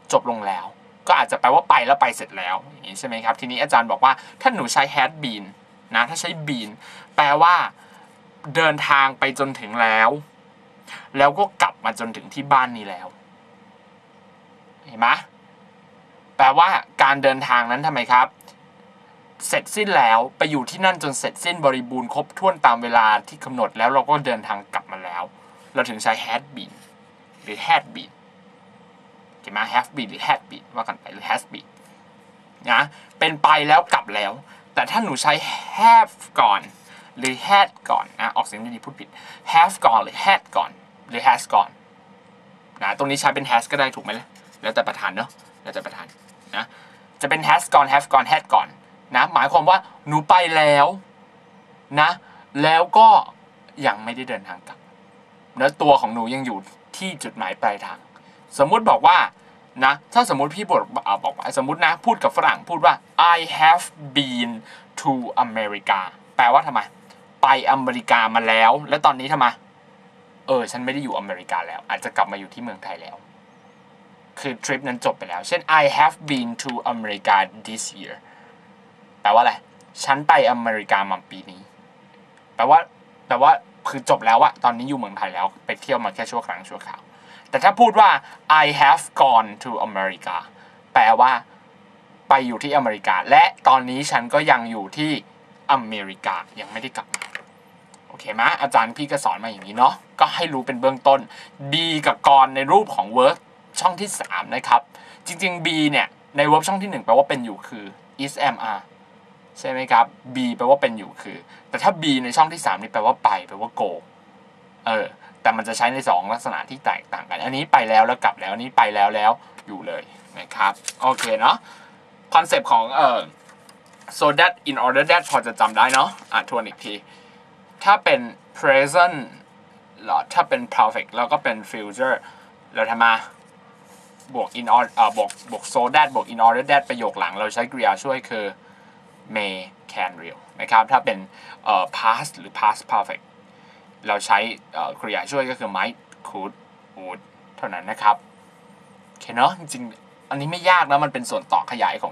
จบลงแล้วก็อาจจะแปลว่าไปแล้วไปเสร็จแล้วอย่างนี้ใช่ไหมครับทีนี้อาจารย์บอกว่าถ้าหนูใช้ had been นะถ้าใช้ been แปลว่าเดินทางไปจนถึงแล้วก็กลับมาจนถึงที่บ้านนี้แล้วเห็นไหมแปลว่าการเดินทางนั้นทำไมครับเสร็จสิ้นแล้วไปอยู่ที่นั่นจนเสร็จสิ้นบริบูรณ์ครบถ้วนตามเวลาที่กำหนดแล้วเราก็เดินทางกลับมาแล้วเราถึงใช้ had been หรือ had been เห็นไหม have been หรือ had been ว่ากันไปหรือ has been นะเป็นไปแล้วกลับแล้วแต่ถ้าหนูใช้ have ก่อนหรือ had ก่อนนะออกเสียงดีๆพูดผิด have ก่อนหรือ had ก่อนหรือ has ก่อนนะตรงนี้ใช้เป็น has ก็ได้ถูกไหมล่ะแล้วแต่ประธานเนาะแล้วแต่ประธานนะจะเป็น has ก่อน have ก่อน had ก่อนนะหมายความว่าหนูไปแล้วนะแล้วก็ยังไม่ได้เดินทางกลับแล้วตัวของหนูยังอยู่ที่จุดหมายปลายทางสมมุติบอกว่านะถ้าสมมุติพี่บอกว่าสมมุตินะพูดกับฝรั่งพูดว่า I have been to America แปลว่าทำไมไปอเมริกามาแล้วแล้วตอนนี้ทำไมฉันไม่ได้อยู่อเมริกาแล้วอาจจะกลับมาอยู่ที่เมืองไทยแล้วคือทริปนั้นจบไปแล้วเช่น I have been to America this year แปลว่าอะไรฉันไปอเมริกามาปีนี้แปลว่าคือจบแล้วอะตอนนี้อยู่เมืองไทยแล้วไปเที่ยวมาแค่ชั่วครั้งชั่วคราวแต่ถ้าพูดว่า I have gone to America แปลว่าไปอยู่ที่อเมริกาและตอนนี้ฉันก็ยังอยู่ที่อเมริกายังไม่ได้กลับมาโอเคไหมอาจารย์พี่ก็สอนมาอย่างนี้เนาะก็ให้รู้เป็นเบื้องต้น be กับ gone ในรูปของ verb ช่องที่3นะครับจริงๆ be เนี่ยใน verb ช่องที่1แปลว่าเป็นอยู่คือ is am are ใช่ไหมครับ be แปลว่าเป็นอยู่คือแต่ถ้า be ในช่องที่3นี่แปลว่าไปแปลว่า go แต่มันจะใช้ใน2ลักษณะที่แตกต่างกันอันนี้ไปแล้วกลับแล้วอันนี้ไปแล้วอยู่เลยนะครับโอเคเนาะคอนเซปต์ของso that in order that พอจะจำได้เนาะทวนอีกทีถ้าเป็น present หรอถ้าเป็น perfect แล้วก็เป็น future เราทำมาบวก in order บวก so that บวก in order that ประโยคหลังเราใช้กริยาช่วยคือ may can will นะครับถ้าเป็นpast หรือ past perfect เราใช้กริยาช่วยก็คือ might could would เท่านั้นนะครับโอเคเนาะจริงๆอันนี้ไม่ยากนะมันเป็นส่วนต่อขยายของ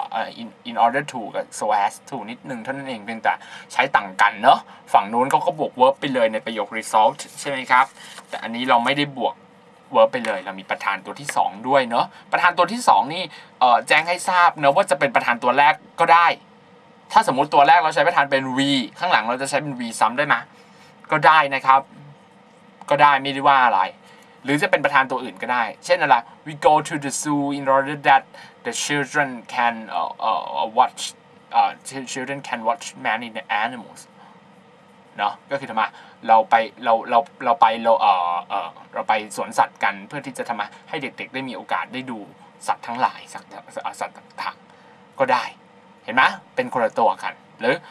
in order to กับ so as to นิดนึงเท่านั้นเองเพียงแต่ใช้ต่างกันเนาะฝั่งนู้นเขาก็บวก verb ไปเลยในประโยค result ใช่ไหมครับแต่อันนี้เราไม่ได้บวก verb ไปเลยเรามีประธานตัวที่2ด้วยเนาะประธานตัวที่2นี่แจ้งให้ทราบเนาะว่าจะเป็นประธานตัวแรกก็ได้ถ้าสมมุติตัวแรกเราใช้ประธานเป็น v ข้างหลังเราจะใช้เป็น v ซ้ำได้ไหมก็ได้นะครับก็ได้ไม่ได้ว่าอะไรหรือจะเป็นประธานตัวอื่นก็ได้เช่นอะไร we go to the zoo in order that the children can watch children can watch many animals เนาะก็คือทำไมเราไปสวนสัตว์กันเพื่อที่จะทำให้เด็กๆได้มีโอกาสได้ดูสัตว์ทั้งหลายสัตว์ต่างๆก็ได้เห็นไหมเป็นคนละตัวกันหรือ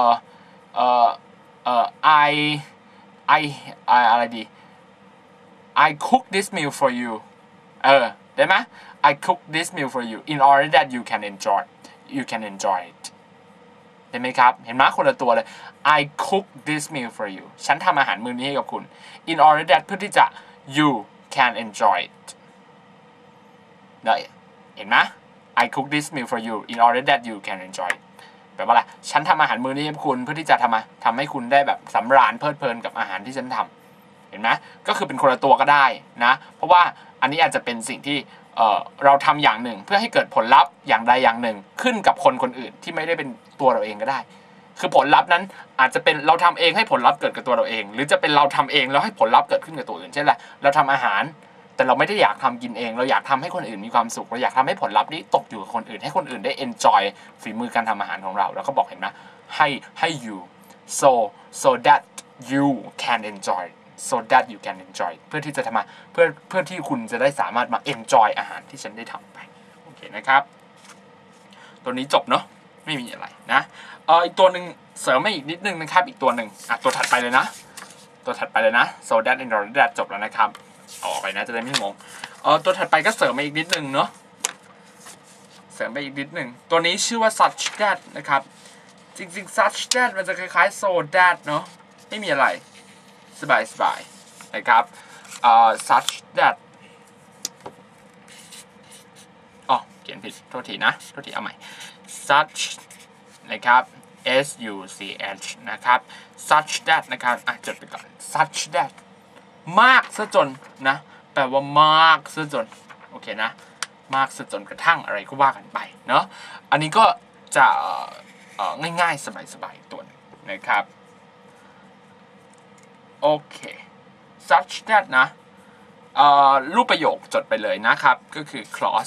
I อะไรดี I cook this meal for you ได้ไหม I cook this meal for you in order that you can enjoy it ได้ไหมครับเห็นไหมคนละตัวเลย I cook this meal for you ฉันทำอาหารมื้อนี้ให้กับคุณ in order that เพื่อที่จะ you can enjoy it ได้เห็นไหม I cook this meal for you in order that you can enjoy it แปลว่าอะไรฉันทำอาหารมื้อนี้ให้คุณเพื่อที่จะทำให้คุณได้แบบสำราญเพลิดเพลินกับอาหารที่ฉันทำเห็นไหมก็คือเป็นคนละตัวก็ได้นะเพราะว่าอันนี้อาจจะเป็นสิ่งที่เราทำอย่างหนึ่งเพื่อให้เกิดผลลัพธ์อย่างใดอย่างหนึ่งขึ้นกับคนอื่นที่ไม่ได้เป็นตัวเราเองก็ได้คือผลลัพธ์นั้นอาจจะเป็นเราทำเองให้ผลลัพธ์เกิดกับตัวเราเองหรือจะเป็นเราทำเองแล้วให้ผลลัพธ์เกิดขึ้นกับตัวอื่นเช่นอะไรเราทำอาหารแต่เราไม่ได้อยากทำกินเองเราอยากทำให้คนอื่นมีความสุขเราอยากทำให้ผลลัพธ์นี้ตกอยู่กับคนอื่นให้คนอื่นได้ enjoy ฝีมือการทำอาหารของเราแล้วก็บอกเห็นไหมให้ you so that you can enjoy so that you can enjoy เพื่อที่จะทำเพื่อที่คุณจะได้สามารถมา enjoy อาหารที่ฉันได้ทำไปโอเคนะครับตัวนี้จบเนาะไม่มีอะไรนะอีกตัวหนึ่งเสริมมาอีกนิดนึงนะครับอีกตัวหนึ่งตัวถัดไปเลยนะso that and that จบแล้วนะครับเอาออกไปนะจะได้ไม่งงตัวถัดไปก็เสริมมาอีกนิดนึงเนาะเสริมไปอีกนิดนึงตัวนี้ชื่อว่า such that นะครับจริงๆ such that มันจะคล้ายๆ so that เนาะไม่มีอะไรสบายนะครับsuch that เขียนผิดโทษทีนะโทษทีเอาใหม่ such นะครับ such นะครับ such that นะครับจดไปก่อน such that มากซะจนนะแปลว่ามากซะจนโอเคนะมากซะจนกระทั่งอะไรก็ว่ากันไปเนาะอันนี้ก็จะง่ายๆสบายๆตัวนึงนะครับโอเค such that นะรูปประโยคจดไปเลยนะครับก็คือ clause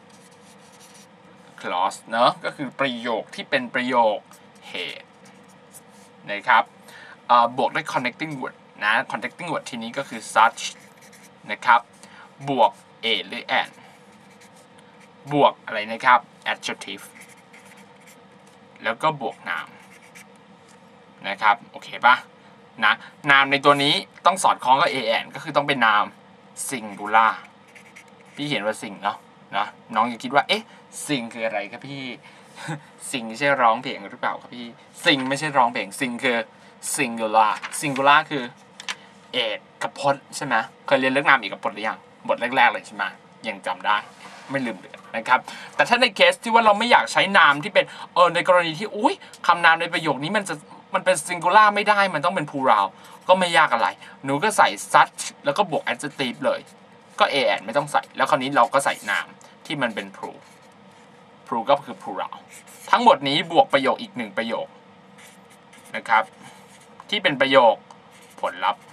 เนอะก็คือประโยคที่เป็นประโยคเหตุนะครับบวกด้วย connecting word นะ connecting word ทีนี้ก็คือ such นะครับบวก a หรือ an บวกอะไรนะครับ adjective แล้วก็บวกนามนะครับโอเคปะนะนามในตัวนี้ต้องสอดคล้องกับ an ก็คือต้องเป็นนาม singular พี่เห็นว่า sing เนาะนะน้องอย่าคิดว่าเอ๊ะ sing คืออะไรครับพี่ sing ไม่ใช่ร้องเพลงหรือเปล่าครับพี่ sing ไม่ใช่ร้องเพลง sing คือ singular คือเอกพจน์ใช่ไหมเคยเรียนเรื่องนามเอกพจน์หรือยังบทแรกๆเลยใช่ไหมยังจำได้ไม่ลืมเลยนะครับแต่ถ้าในเคสที่ว่าเราไม่อยากใช้นามที่เป็นในกรณีที่อุ้ยคำนามในประโยคนี้มันเป็น singular ไม่ได้มันต้องเป็น plural ก็ไม่ยากอะไรหนูก็ใส่ such แล้วก็บวก adjective เลยก็ an ไม่ต้องใส่แล้วคราวนี้เราก็ใส่นามที่มันเป็น plural ก็คือ plural ทั้งหมดนี้บวกประโยคอีก1ประโยคนะครับที่เป็นประโยคผลลัพธ์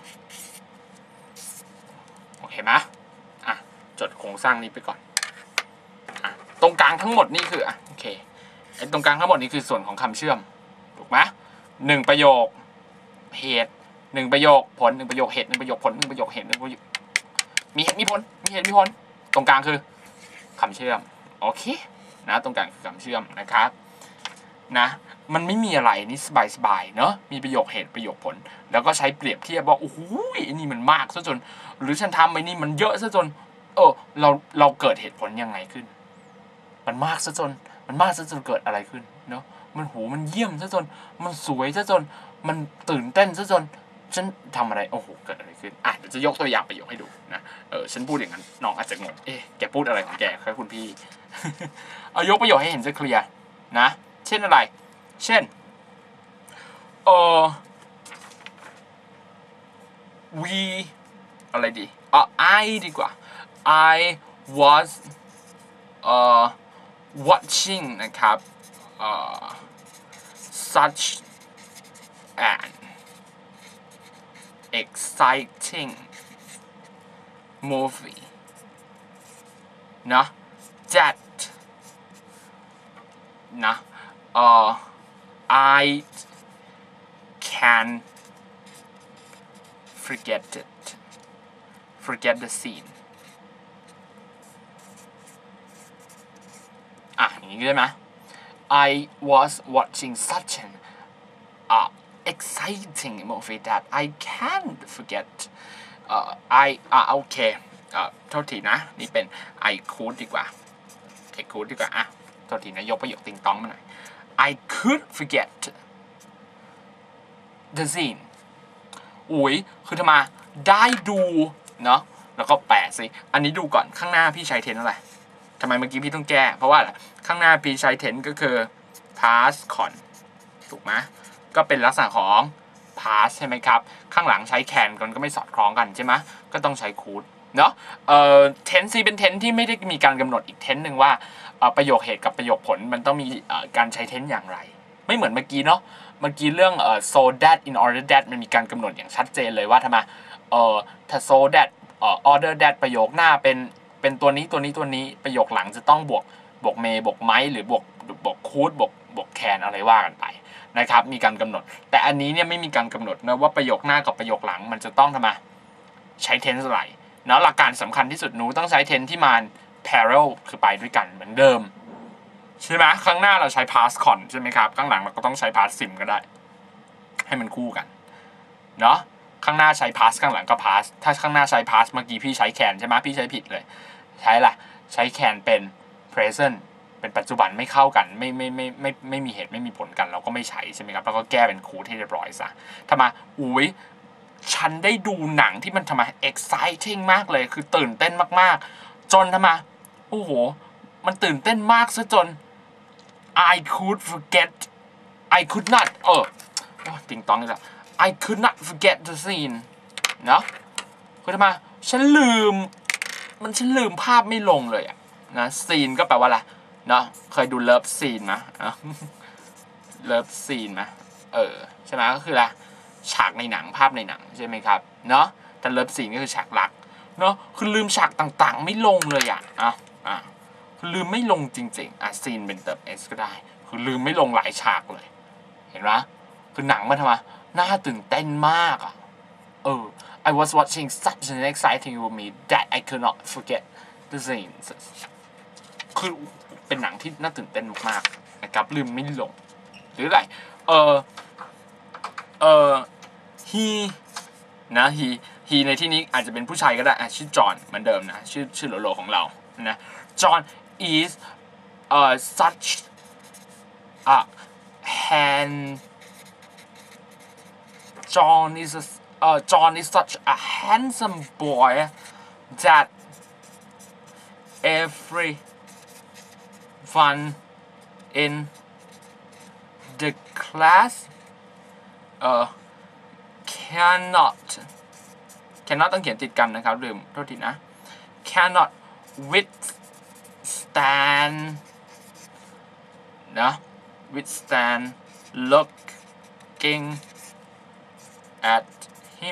โอเคไหมจดโครงสร้างนี้ไปก่อนตรงกลางทั้งหมดนี่คือโอเคไอ้ตรงกลางทั้งหมดนี้คือส่วนของคำเชื่อมถูกไหม1ประโยคเหตุ1ประโยคผล1ประโยคเหตุ1ประโยคผล1ประโยคเหตุ1ประโยคมีเหตุมีผลมีเหตุมีผลตรงกลางคือคำเชื่อมโอเคนะตรงกลางคือคำเชื่อมนะครับนะมันไม่มีอะไรนี่สบายๆเนอะมีประโยคเหตุประโยคผลแล้วก็ใช้เปรียบเทียบว่าโอ้โหนี่มันมากซะจนหรือฉันทำไอ้นี่มันเยอะซะจนเราเกิดเหตุผลยังไงขึ้นมันมากซะจนเกิดอะไรขึ้นเนาะมันเยี่ยมซะจนมันสวยซะจนมันตื่นเต้นซะจนฉันทำอะไรโอ้โหเกิดอะไรขึ้นเดี๋ยวจะยกตัวอย่างประโยคให้ดูนะฉันพูดอย่างนั้นน้องอาจจะงงแกพูดอะไรของแกครับคุณพี่ เอายกประโยคให้เห็นจะเคลียร์นะเช่นอะไรเช่นwe อะไรดีI ดีกว่า I was watching นะครับsuch an exciting movie นะ that นะ I can forget the scene อย่างนี้ได้ไหม I was watching such an exciting movie that I can't forgetโอเคโทษทีนะนี่เป็น I could ดีกว่าโทษทีนะยกประโยคติงต้องมาหน่อย I could forget the scene คือทำไมได้ดูเนาะแล้วก็แปะสิอันนี้ดูก่อนข้างหน้าพี่ใช้เทนอะไรทำไมเมื่อกี้พี่ต้องแก้เพราะว่าข้างหน้าพี่ใช้เทนก็คือ past con ถูกไหมก็เป็นลักษณะของ past ใช่ไหมครับข้างหลังใช้ can กันก็ไม่สอดคล้องกันใช่ไหมก็ต้องใช้ could เนาะเทนซีเป็นเทนที่ไม่ได้มีการกำหนดอีกเทนหนึ่งว่าประโยคเหตุกับประโยคผลมันต้องมีการใช้เทนอย่างไรไม่เหมือนเมื่อกี้เนาะเมื่อกี้เรื่องso that in order that มันมีการกำหนดอย่างชัดเจนเลยว่าทำไมถ้า so that order that ประโยคหน้าเป็นตัวนี้ประโยคหลังจะต้องบวกเมบวกไมหรือบวกคูดบวกแคนอะไรว่ากันไปนะครับมีการกำหนดแต่อันนี้เนี่ยไม่มีการกำหนดนะว่าประโยคหน้ากับประโยคหลังมันจะต้องทำไมใช้ tense อะไรเนาะหลักการสำคัญที่สุดหนูต้องใช้ tense ที่มัน parallel คือไปด้วยกันเหมือนเดิมใช่ไหมข้างหน้าเราใช้ past con ใช่ไหมครับข้างหลังเราก็ต้องใช้ past sim ก็ได้ให้มันคู่กันเนาะข้างหน้าใช้ past ข้างหลังก็ past ถ้าข้างหน้าใช้ past เมื่อกี้พี่ใช้ can ใช่ไหมพี่ใช้ผิดเลยใช้ละใช้ can เป็น present เป็นปัจจุบันไม่เข้ากันไม่มีเหตุไม่มีผลกันเราก็ไม่ใช้ใช่ไหมครับแล้วก็แก้เป็นคูที่เรียบร้อยซะทำไมฉันได้ดูหนังที่มันทำไม exciting มากเลยคือตื่นเต้นมากๆจนทำไมโอ้โหมันตื่นเต้นมากซะจน I could forget I could not ติงตองอีกแล้ว I could not forget the scene เนาะคือทำไมฉันลืมภาพไม่ลงเลยอะนะ scene ก็แปลว่าอะไรเนาะเคยดู love scene ไหมlove scene ไหมใช่ไหมก็คืออะไรฉากในหนังภาพในหนังใช่ไหมครับเนาะแต่ love scene ก็คือฉากรักเนาะคือลืมฉากต่างๆไม่ลงเลยอะคือลืมไม่ลงจริงๆscene เป็นเติม s ก็ได้คือลืมไม่ลงหลายฉากเลยเห็นไหมคือหนังมันทำไมน่าตื่นเต้นมากอ่ะI was watching such an exciting movie that I could not forget the scenes คือเป็นหนังที่น่าตื่นเต้นมากๆนะครับลืมไม่ลงหรืออะไรhe นะ he ในที่นี้อาจจะเป็นผู้ชายก็ได้ชื่อจอห์นเหมือนเดิมนะชื่อโลของเรานะ John is such a John is such a handsome boy that everyone in the class cannot ต้องเขียนติดกันนะครับลืมโทษทีนะ cannot withstand นะ withstand looking at him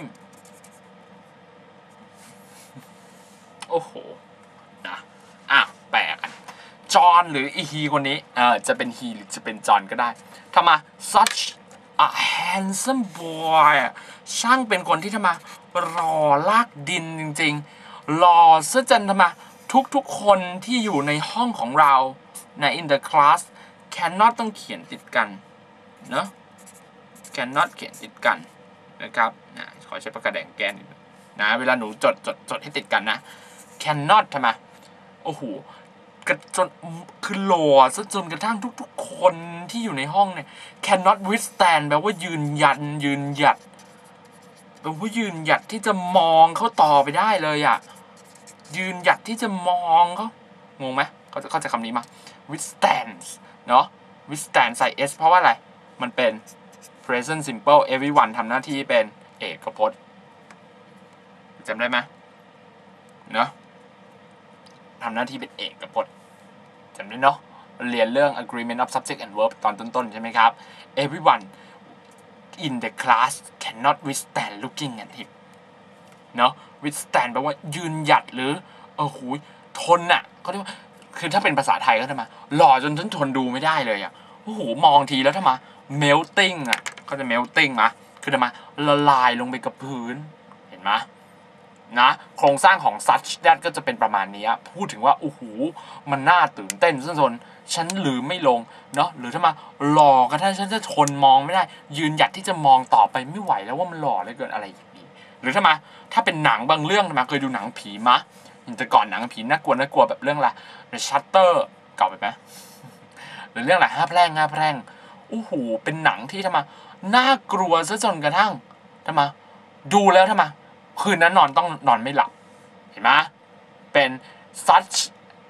โอ้โหนะแปลกันจอห์นหรืออีฮีคนนี้จะเป็นฮีหรือจะเป็นจอห์นก็ได้ทำไม such a handsome boy ช่างเป็นคนที่ทำไมหล่อลากดินจริงๆหล่อซะจนทำไมทุกคนที่อยู่ในห้องของเราใน in the class cannot ต้องเขียนติดกันเนาะ cannot เขียนติดกันนะครับขอใช้ปากกาแดงแกนนะเวลาหนูจดให้ติดกันนะ cannot ทำไมโอ้โหจนคือหล่อซะจนกระทั่งทุกคนที่อยู่ในห้องเนี่ย cannot withstand แปลว่ายืนหยัดแปลว่ายืนหยัดที่จะมองเขาต่อไปได้เลยอ่ะยืนหยัดที่จะมองเขางงไหมเขาจะเข้าใจคำนี้มา withstand เนาะ withstand ใส่ s เพราะว่าอะไรมันเป็น present simple everyone ทำหน้าที่เป็นเอกพจน์จำได้ไหมเนาะทำหน้าที่เป็นเอกพจน์จำได้เนาะเรียนเรื่อง agreement of subject and verb ตอนต้นๆใช่ไหมครับ everyone in the class cannot withstand looking at him เนาะ withstand แปลว่ายืนหยัดหรือทนน่ะเขาเรียกว่าคือถ้าเป็นภาษาไทยก็ทำไมหล่อจนฉันทนดูไม่ได้เลยอ่ะมองทีแล้วทำไม melting อ่ะเขาจะ melting มาคือทำไมละลายลงไปกับพื้นเห็นไหมนะโครงสร้างของ such that ก็จะเป็นประมาณนี้พูดถึงว่ามันน่าตื่นเต้นซะจนฉันลืมไม่ลงเนาะหรือถ้ามาหล่อก็ถ้าฉันจะทนมองไม่ได้ยืนหยัดที่จะมองต่อไปไม่ไหวแล้วว่ามันหล่อเหลือเกินอะไรอย่างนี้หรือถ้าเป็นหนังบางเรื่องเคยดูหนังผีมะแต่ก่อนหนังผีน่ากลัวแบบเรื่องอะไร The Shutter เก่าไปไหมหรือเรื่องอะไรห้าแพร่งเป็นหนังที่น่ากลัวซะจนกระทั่งดูแล้วคืนนั้นต้องนอนไม่หลับเห็นไหมเป็น such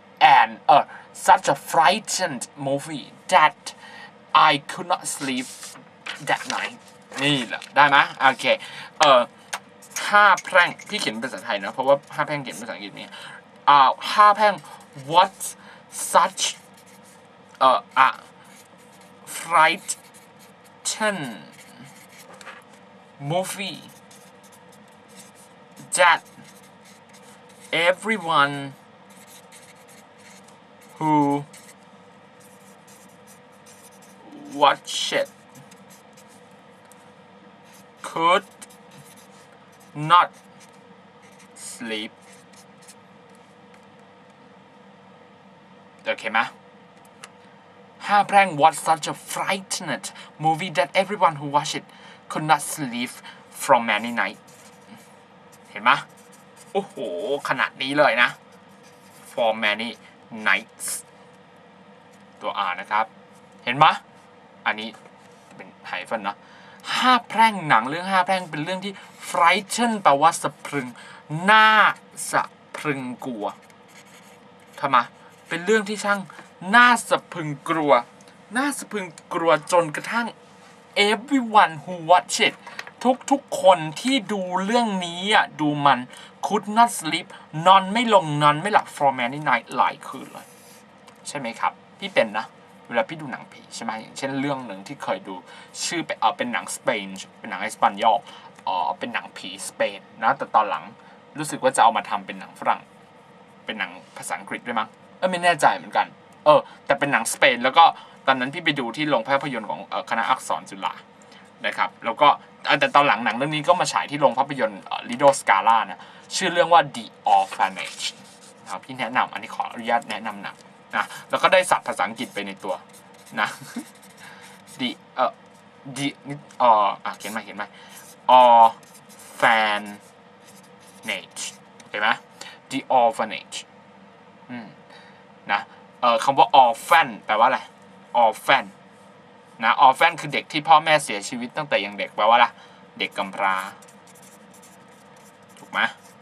a frightened movie that I could not sleep that night นี่แหละได้ไหมโอเคห้าแพร่งพี่เขียนเป็นภาษาไทยนะเพราะว่าห้าแพร่งเขียนภาษาอังกฤษนี่ห้าแพร่ง what such a frightened movie that everyone who watched it could not sleep โอเคไหมห้าแพร่ง what such a frightened movie that everyone who watched it could not sleep from many nights เห็นไหมขนาดนี้เลยนะ for many nights ตัว R นะครับเห็นไหมอันนี้เป็นไฮเฟนนะห้าแพร่งหนังเรื่องห้าแพร่งเป็นเรื่องที่ frighten แปลว่าสะพรึงน่าสะพรึงกลัวทำไมเป็นเรื่องที่ช่างน่าสะพรึงกลัวจนกระทั่ง everyone who watch it ทุกคนที่ดูเรื่องนี้อ่ะดูมัน could not sleep นอนไม่ลงนอนไม่หลับ for many nights หลายคืนเลยใช่ไหมครับพี่เป็นนะเวลาพี่ดูหนังผีใช่ไหมอย่างเช่นเรื่องหนึ่งที่เคยดูชื่อเป็นหนังสเปนเป็นหนังเอสปันยอลเป็นหนังผีสเปนนะแต่ตอนหลังรู้สึกว่าจะเอามาทำเป็นหนังฝรั่งเป็นหนังภาษาอังกฤษด้วยมั้งไม่แน่ใจเหมือนกันแต่เป็นหนังสเปนแล้วก็ตอนนั้นพี่ไปดูที่โรงภาพยนตร์ของคณะอักษรจุฬานะครับแล้วก็แต่ตอนหลังหนังเรื่องนี้ก็มาฉายที่โรงภาพยนตร์ลิโดสกาล่านะชื่อเรื่องว่า The Orphanage นะครับพี่แนะนำอันนี้ขออนุญาตแนะนำหนังนะแล้วก็ได้ศัพท์ภาษาอังกฤษไปในตัวนะ The เขียนมา Orphanage เห็นไหม The Orphanage นะคำว่า orphan แปลว่าอะไร orphan นะ orphan คือเด็กที่พ่อแม่เสียชีวิตตั้งแต่ยังเด็กแปลว่าอะไรเด็กกำพร้าถูกไหม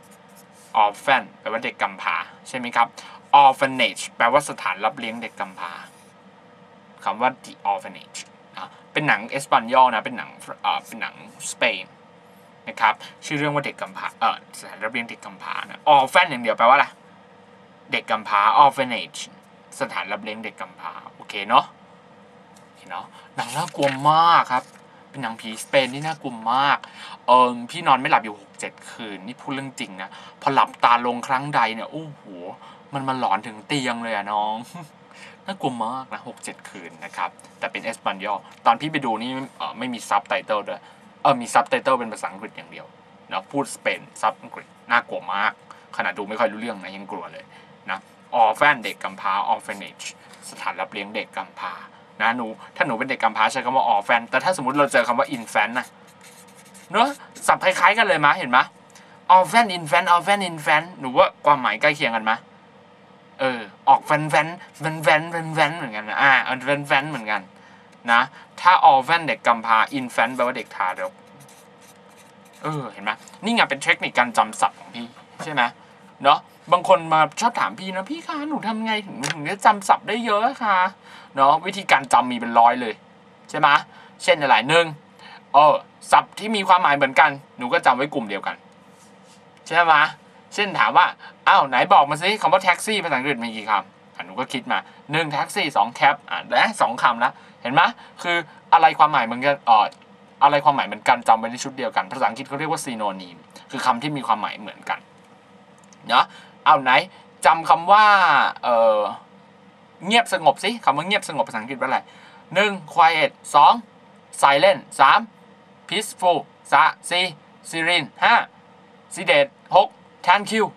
orphan แปลว่าเด็กกำพร้าใช่ไหมครับ orphanage แปลว่าสถานรับเลี้ยงเด็กกำพร้าคำว่า the orphanage นะเป็นหนังเอสปันยอลนะเป็นหนังสเปนนะครับชื่อเรื่องว่าเด็กกำพร้าสถานรับเลี้ยงเด็กกำพร้านะ orphan อย่างเดียวแปลว่าอะไรเด็กกำพร้า orphanage สถานรับเลี้ยงเด็กกำพร้าโอเคเนาะหนังน่ากลัวมากครับเป็นหนังผีสเปนที่น่ากลัวมากพี่นอนไม่หลับอยู่ 6-7 คืนนี่พูดเรื่องจริงนะพอหลับตาลงครั้งใดเนี่ยโอ้โหมันมาหลอนถึงเตียงเลยอะน้องน่ากลัวมากนะ 6-7 คืนนะครับแต่เป็นเอสปันยอลตอนพี่ไปดูนี่ไม่มีซับไตเติลด้วยมีซับไตเติลเป็นภาษาอังกฤษอย่างเดียวนะพูดสเปนซับอังกฤษน่ากลัวมากขนาดดูไม่ค่อยรู้เรื่องนะยังกลัวเลยนะorphan เด็กกำพร้า orphanage สถานรับเลี้ยงเด็กกำพร้านะถ้าหนูเป็นเด็กกำพร้าใช้คำว่า orphan แต่ถ้าสมมติเราเจอคำว่า infant นะเนอะศัพท์คล้ายๆกันเลยมะเห็นมะ orphan infant หนูว่าความหมายใกล้เคียงกันมะออกแฟนเหมือนกันนะแฟนเหมือนกันนะถ้า orphan เด็กกำพร้า infant แปลว่าเด็กทารกเห็นไหมนี่ไงเป็นเทคนิคการจำศัพท์ของพี่ใช่ไหมเนาะบางคนมาชอบถามพี่นะพี่คะหนูทำไงถึงจะจำศัพท์ได้เยอะคะเนาะวิธีการจำมีเป็นร้อยเลยใช่ไหมเช่นอะไรศัพท์ที่มีความหมายเหมือนกันหนูก็จำไว้กลุ่มเดียวกันใช่ไหมเช่นถามว่าไหนบอกมาสิคำว่าแท็กซี่ภาษาอังกฤษมีกี่คำหนูก็คิดมา1แท็กซี่2แคปและ2คำแล้วเห็นไหมคืออะไรความหมายเหมือนกันอะไรความหมายเหมือนกันจำไว้ในชุดเดียวกันภาษาอังกฤษเขาเรียกว่าซีโนนีมคือคำที่มีความหมายเหมือนกันเนาะไหนจำคำว่าเงียบสงบสิคำว่าเงียบสงบภาษาอังกฤษว่าอะไร1 quiet 2 silent 3 peaceful 4 serene 5 sedate 6 tranquil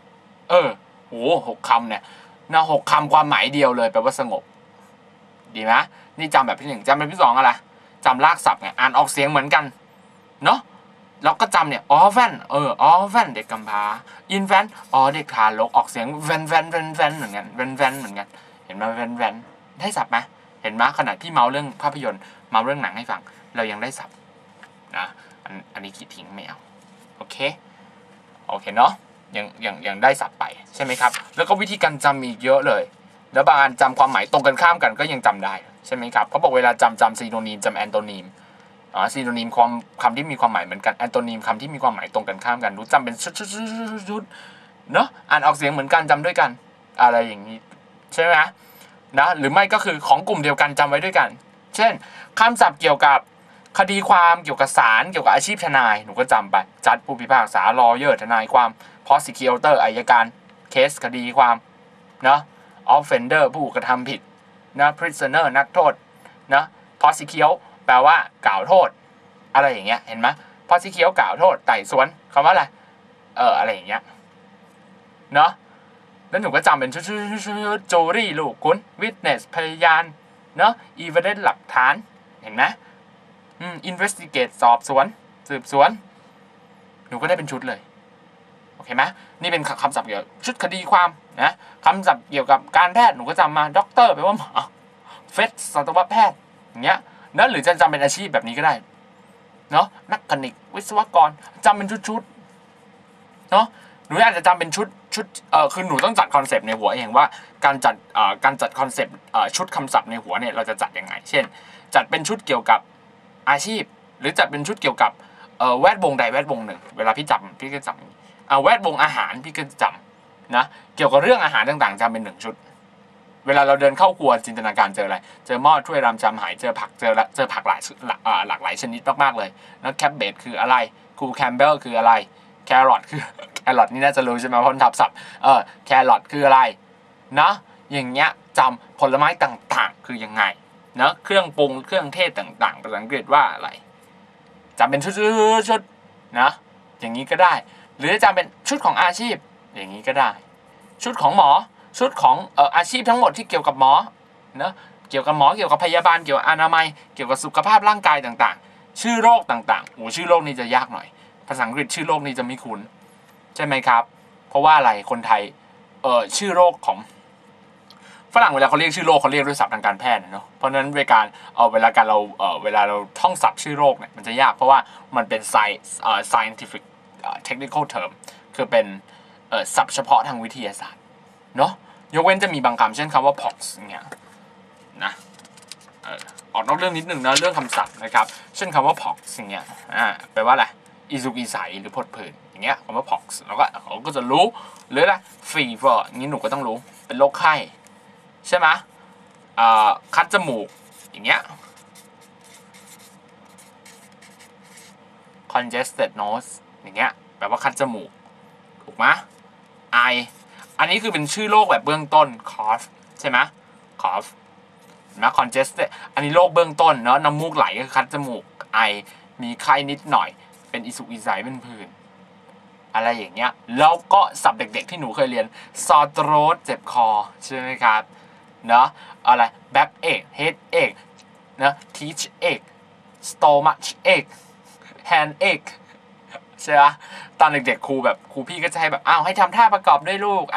6 คำเนี่ยนะ6 คำความหมายเดียวเลยแปลว่าสงบดีไหมนี่จำแบบที่1จำแบบที่2อะไรจำรากศัพท์ไงอ่านออกเสียงเหมือนกันเนาะแล้วก็จำเนี่ยorphan orphan เด็กกำพร้า infant เด็กทารกออกเสียงแวนเหมือนกันแวนเหมือนกันเห็นไหมแวนได้ศัพท์ไหมเห็นไหมขนาดที่เมาเรื่องภาพยนตร์เมาเรื่องหนังให้ฟังเรายังได้ศัพท์นะอันนี้ขีดทิ้งไม่เอาโอเคเนาะยังได้ศัพท์ไปใช่ไหมครับแล้วก็วิธีการจำมีเยอะเลยแล้วบางอันจำความหมายตรงกันข้ามกันก็ยังจำได้ใช่ไหมครับเขาบอกเวลาจำซีโนนีมจำแอนโทนีมซีโนนีมคำที่มีความหมายเหมือนกันแอนโทนีมคำที่มีความหมายตรงกันข้ามกันรู้จำเป็นชุดเนาะอ่านออกเสียงเหมือนกันจำด้วยกันอะไรอย่างนี้ใช่ไหมนะหรือไม่ก็คือของกลุ่มเดียวกันจำไว้ด้วยกันเช่นคำศัพท์เกี่ยวกับคดีความเกี่ยวกับศาลเกี่ยวกับอาชีพทนายหนูก็จำไปจัดผู้พิพากษาลอเยอร์ทนายความprosecutor อัยการเคสคดีความเนาะ offender ผู้กระทำผิดนะ prisoner นักโทษนะ prosecute แปลว่ากล่าวโทษอะไรอย่างเงี้ยเห็นไหม prosecute กล่าวโทษไต่สวนคำว่าอะไรอะไรอย่างเงี้ยเนาะแล้วหนูก็จำเป็นชุดjury ลูกคุณ witness พยานเนาะ evidence หลักฐานเห็นไหมinvestigate สอบสวนสืบสวนหนูก็ได้เป็นชุดเลยโอเคไหมนี่เป็นคำศัพท์เกี่ยวกับชุดคดีความนะคำศัพท์เกี่ยวกับการแพทย์หนูก็จำมาด็อกเตอร์แปลว่าหมอเฟสสัตวแพทย์อย่างเงี้ยนะหรือจะจำเป็นอาชีพแบบนี้ก็ได้เนาะนักคณิกวิศวกรจำเป็นชุดเนาะหนูอาจจะจำเป็นชุดชุดคือหนูต้องจัดคอนเซปต์ในหัวเองว่าการจัดคอนเซปต์ชุดคำศัพท์ในหัวเนี่ยเราจะจัดยังไงเช่นจัดเป็นชุดเกี่ยวกับอาชีพหรือจัดเป็นชุดเกี่ยวกับแวดวงใดแวดวงหนึ่งเวลาพี่จำพี่ก็จำแวดวงอาหารพี่ก็จำนะเกี่ยวกับเรื่องอาหารต่างๆจำเป็น1ชุดเวลาเราเดินเข้าครัวจินตนาการเจออะไรเจอหม้อถ้วยรำจำหายเจอผักเจอผักหลายชนิดมากๆเลยแล้วแคปเบจคืออะไรคูแคมเบลคืออะไรแครอทคือแครอทนี่น่าจะรู้ใช่ไหมเพราะมันทับศัพท์แครอทคืออะไรนะอย่างเงี้ยจำผลไม้ต่างๆคือยังไงนะเครื่องปรุงเครื่องเทศต่างๆภาษาอังกฤษว่าอะไรจำเป็นชุดนะอย่างนี้ก็ได้หรือจำเป็นชุดของอาชีพอย่างนี้ก็ได้ชุดของหมอชุดของอาชีพทั้งหมดที่เกี่ยวกับหมอนะเกี่ยวกับหมอเกี่ยวกับพยาบาลเกี่ยวกับอนามัยเกี่ยวกับสุขภาพร่างกายต่างๆชื่อโรคต่างๆชื่อโรคนี่จะยากหน่อยภาษาอังกฤษชื่อโรคนี่จะไม่คุ้นใช่ไหมครับเพราะว่าอะไรคนไทยชื่อโรคของฝรั่งเวลาเขาเรียกชื่อโรคเขาเรียกด้วยศัพท์ทางการแพทย์เนาะเพราะฉะนั้นเวลาเราท่องศัพท์ชื่อโรคเนี่ยมันจะยากเพราะว่ามันเป็นscientific technical term คือเป็นศัพท์เฉพาะทางวิทยาศาสตร์เนาะยกเว้นจะมีบางคำเช่นคำว่า pox อย่างเงี้ยนะออกนอกเรื่องนิดนึงนะเรื่องคำศัพท์นะครับเช่นคำว่า pox อย่างเงี้ยแปลว่าอะไรอีสุกอีใสหรือผดผื่นอย่างเงี้ยคำว่า pox เราก็จะรู้หรืออะไร fever อย่างงี้หนูก็ต้องรู้เป็นโรคไข้ใช่ไหมคัดจมูกอย่างเงี้ย congested nose อย่างเงี้ยแปลว่าคัดจมูกถูกไหม I อันนี้คือเป็นชื่อโรคแบบเบื้องต้น cough ใช่ไหม cough นะ congested อันนี้โรคเบื้องต้นเนาะน้ำมูกไหลก็คัดจมูก I มีไข้นิดหน่อยเป็นอิสุกอิสัยเป็นผื่นอะไรอย่างเงี้ยแล้วก็ศัพท์เด็กๆที่หนูเคยเรียน sore throat เจ็บคอใช่ไหมครับเนาะอะไร back ache head ache นะ teeth ache stomach ache hand ache ใช่ไหมตอนเด็กๆครูพี่ก็จะให้แบบให้ทำท่าประกอบด้วยลูก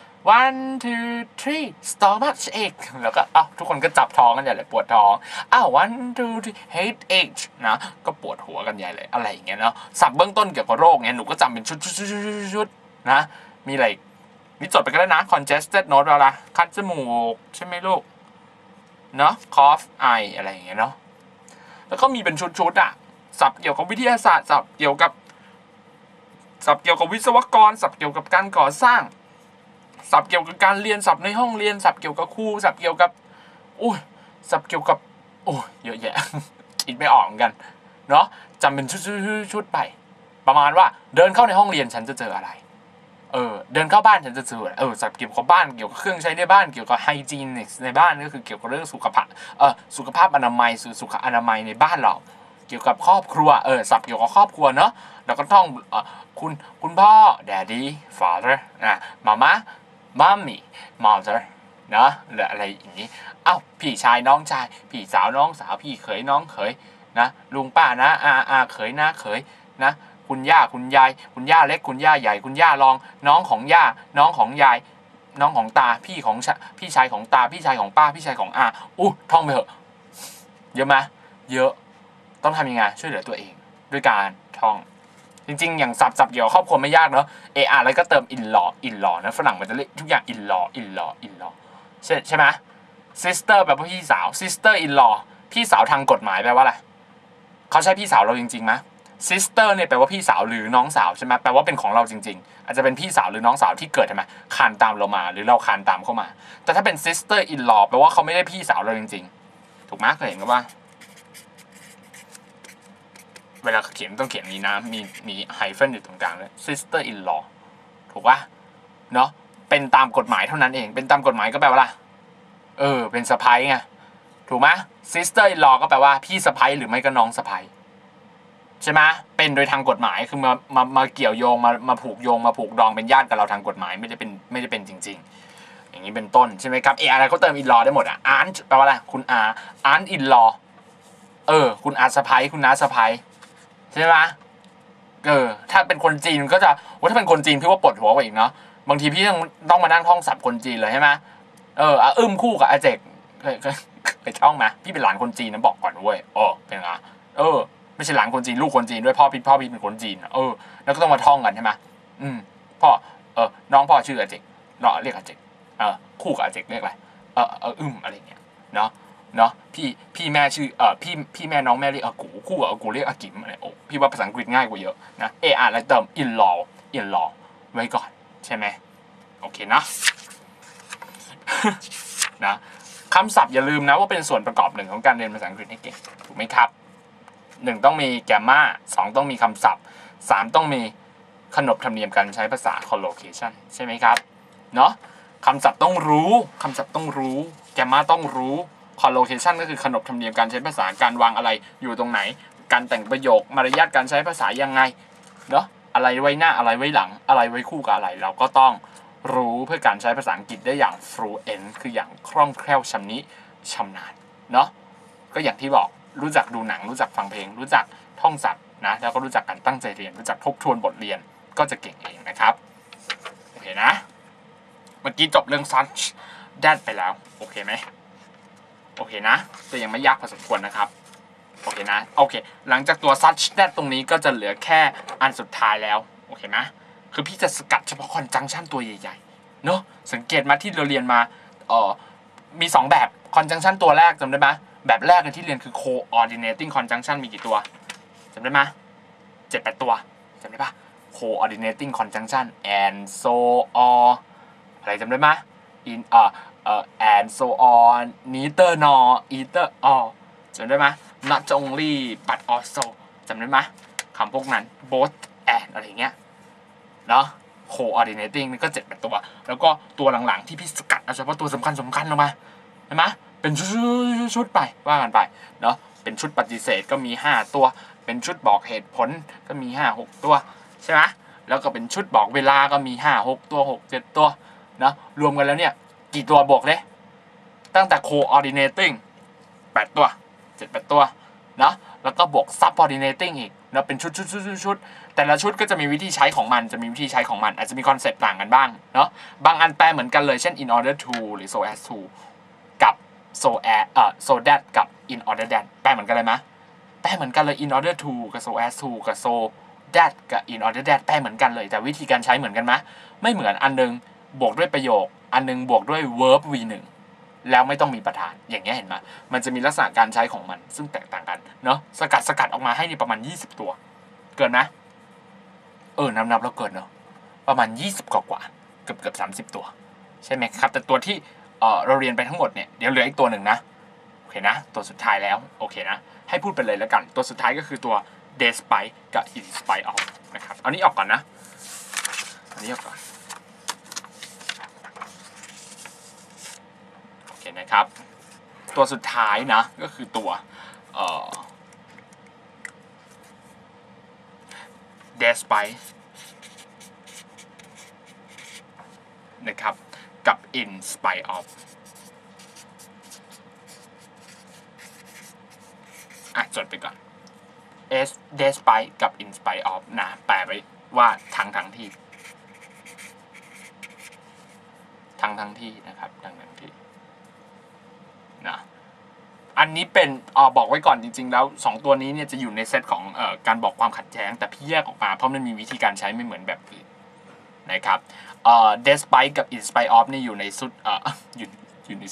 one two three stomach ache แล้วก็ทุกคนก็จับท้องกันใหญ่เลยปวดท้องone two three head ache นะก็ปวดหัวกันใหญ่เลยอะไรอย่างเงี้ยเนาะศัพท์เบื้องต้นเกี่ยวกับโรคเนี้ยหนูก็จำเป็นชุดนะมีอะไรนี่จดไปก็ได้นะ congested nose อะไรคัดจมูกใช่ไหมลูกเนาะ cough eye อะไรอย่างเงี้ยเนาะแล้วก็มีเป็นชุดศัพท์เกี่ยวกับวิทยาศาสตร์ศัพท์เกี่ยวกับวิศวกรศัพท์เกี่ยวกับการก่อสร้างศัพท์เกี่ยวกับการเรียนศัพท์ในห้องเรียนศัพท์เกี่ยวกับครูศัพท์เกี่ยวกับศัพท์เกี่ยวกับเยอะแยะ คิดไม่ออกเหมือนกันเนาะจำเป็นชุดไปประมาณว่าเดินเข้าในห้องเรียนฉันจะเจออะไรเดินเข้าบ้านฉันจะเจอศัพท์เกี่ยวกับบ้านเกี่ยวกับเครื่องใช้ในบ้านเกี่ยวกับไฮจีนิกในบ้านก็คือเกี่ยวกับเรื่องสุขภาพอนามัยสุขอนามัยในบ้านเราเกี่ยวกับครอบครัวศัพท์เกี่ยวกับครอบครัวเนาะแล้วก็ท่องคุณพ่อ daddy father mama mommy mother นะหรืออะไรอย่างนี้พี่ชายน้องชายพี่สาวน้องสาวพี่เขยน้องเขยนะลุงป้านะเขยนะเขยนะคุณย่าคุณยายคุณย่าเล็กคุณย่าใหญ่คุณย่ารองน้องของย่าน้องของยายน้องของตาพี่ชายของตาพี่ชายของป้าพี่ชายของท่องไปเถอะเยอะไหมเยอะต้องทำยังไงช่วยเหลือตัวเองด้วยการท่องจริงๆอย่างศัพท์เกี่ยวกับครอบครัวไม่ยากเนาะแล้วก็เติม in law นะฝรั่งมันจะเรียกทุกอย่าง in law ใช่ไหม sister แปลว่าพี่สาว sister in law พี่สาวทางกฎหมายแปลว่าอะไรเขาใช่พี่สาวเราจริงๆไหม sister เนี่ยแปลว่าพี่สาวหรือน้องสาวใช่ไหมแปลว่าเป็นของเราจริงๆอาจจะเป็นพี่สาวหรือน้องสาวที่เกิดทำไมคานตามเรามาหรือเราคานตามเข้ามาแต่ถ้าเป็น sister in law แปลว่าเขาไม่ได้พี่สาวเราจริงๆถูกไหมเคยเห็นกันว่าเวลาเขียนต้องเขียนนี้นะมีไฮเฟนอยู่ตรงกลางเลย sister in law ถูกป่ะเนาะเป็นตามกฎหมายเท่านั้นเองเป็นตามกฎหมายก็แปลว่าอะไรเป็นสะใภ้ไงถูกไหม sister in law ก็แปลว่าพี่สะใภ้หรือไม่ก็น้องสะใภ้ใช่ไหมเป็นโดยทางกฎหมายคือมาเกี่ยวโยงมาผูกโยงมาผูกดองเป็นญาติกับเราทางกฎหมายไม่ได้เป็นจริงๆอย่างนี้เป็นต้นใช่ไหมครับอะไรก็เติม in law ได้หมดaunt แปลว่าอะไรคุณaunt in law คุณอาสะใภ้คุณน้าสะใภ้ใช่ไหมถ้าเป็นคนจีนก็จะถ้าเป็นคนจีนพี่ว่าปวดหัวกว่าอีกเนาะบางทีพี่ต้องมานั่งท่องศัพท์คนจีนเลยใช่ไหมคู่กับอาเจกเคยท่องไหมพี่เป็นหลานคนจีนนะบอกก่อนเว้ยเป็นไงไม่ใช่หลานคนจีนลูกคนจีนด้วยพ่อพี่เป็นคนจีนแล้วก็ต้องมาท่องกันใช่ไหมพ่อน้องพ่อชื่ออาเจกเนาะเรียกอาเจกคู่กับอาเจกเรียกอะไรอะไรเงี้ยเนาะพี่แม่ชื่อพี่แม่น้องแม่เรียกอากูคู่กับอากูเรียกอากิมอะไรพี่ว่าภาษาอังกฤษง่ายกว่าเยอะนะแล้วเติม in law ไว้ก่อนใช่ไหมโอเคนะ นะคำศัพท์อย่าลืมนะว่าเป็นส่วนประกอบหนึ่งของการเรียนภาษาอังกฤษให้เก่งถูกไหมครับ1ต้องมีแกรมมา2ต้องมีคำศัพท์3ต้องมีขนบธรรมเนียมการใช้ภาษา collocation ใช่ไหมครับเนาะคำศัพท์ต้องรู้แกรมมาต้องรู้ collocation ก็คือขนบธรรมเนียมการใช้ภาษาการวางอะไรอยู่ตรงไหนการแต่งประโยคมารยาทการใช้ภาษายังไงเนาะอะไรไว้หน้าอะไรไว้หลังอะไรไว้คู่กับอะไรเราก็ต้องรู้เพื่อการใช้ภาษาอังกฤษได้อย่าง fluent คืออย่างคล่องแคล่วชำนิชำนาญเนาะก็อย่างที่บอกรู้จักดูหนังรู้จักฟังเพลงรู้จักท่องศัพท์นะแล้วก็รู้จักการตั้งใจเรียนรู้จักทบทวนบทเรียนก็จะเก่งเองนะครับโอเคนะเมื่อกี้จบเรื่อง such that ไปแล้วโอเคไหมโอเคนะแต่ยังไม่ยากพอสมควรนะครับโอเคนะโอเคหลังจากตัว such that ตรงนี้ก็จะเหลือแค่อันสุดท้ายแล้วโอเคนะคือพี่จะสกัดเฉพาะ conjunction ตัวใหญ่ๆเนาะสังเกตมาที่เราเรียนมามี2แบบ conjunction ตัวแรกจำได้ไหมแบบแรกที่เรียนคือ coordinating conjunction มีกี่ตัวจำได้ไหม7-8 ตัวจำได้ปะ coordinating conjunction and so on อะไรจำได้ไหม in and so on neither nor either or จำได้ไหม not only but also จำได้ไหมคำพวกนั้น both and อะไรเงี้ยเนาะ coordinating นี่ก็7-8 ตัวแล้วก็ตัวหลังๆที่พี่สกัดเอาเฉพาะตัวสำคัญออกมาใช่ไหมเป็นชุดไปว่ากันไปเนาะเป็นชุดปฏิเสธก็มี5ตัวเป็นชุดบอกเหตุผลก็มี5-6 ตัวใช่ไหมแล้วก็เป็นชุดบอกเวลาก็มี5-6 ตัว6-7 ตัวเนาะรวมกันแล้วเนี่ยกี่ตัวบวกเลยตั้งแต่ coordinating 8 ตัว7-8 ตัวเนาะแล้วก็บวก subordinating อีกแล้วเป็นชุดแต่ละชุดก็จะมีวิธีใช้ของมันอาจจะมีคอนเซ็ปต์ต่างกันบ้างเนาะบางอันแปลเหมือนกันเลยเช่น in order to หรือ so as to กับ so that กับ in order that แปลเหมือนกันเลยไหมแปลเหมือนกันเลย in order to กับ so as to กับ so that กับ in order that แปลเหมือนกันเลยแต่วิธีการใช้เหมือนกันไหมไม่เหมือนอันนึงบวกด้วยประโยคอันนึงบวกด้วย verb v1 แล้วไม่ต้องมีประธานอย่างเงี้ยเห็นไหมมันจะมีลักษณะการใช้ของมันซึ่งแตกต่างกันเนาะสกัดออกมาให้นี่ประมาณ20 ตัวเกินไหมนับแล้วเกินเนาะประมาณ20กว่าเกือบ30 ตัวใช่ไหมครับแต่ตัวที่เราเรียนไปทั้งหมดเนี่ยเดี๋ยวเหลืออีกตัวหนึ่งนะโอเคนะตัวสุดท้ายแล้วโอเคนะให้พูดไปเลยแล้วกันตัวสุดท้ายก็คือตัว despite กับ in spite of นะครับเอานี้ออกก่อนนะอันนี้ออกก่อนโอเคนะครับตัวสุดท้ายนะก็คือตัวdespite นะครับกับ in spite of จดไปก่อน despite กับ in spite of นะแปลไว้ว่าทั้งที่ทั้งที่นะครับทั้งที่นะอันนี้เป็นบอกไว้ก่อนจริงๆแล้ว2ตัวนี้เนี่ยจะอยู่ในเซตของการบอกความขัดแย้งแต่พี่แยกออกมาเพราะมันมีวิธีการใช้ไม่เหมือนแบบอื่นนะครับdespite กับ in spite of นี่อยู่ในชุดอยู่ใน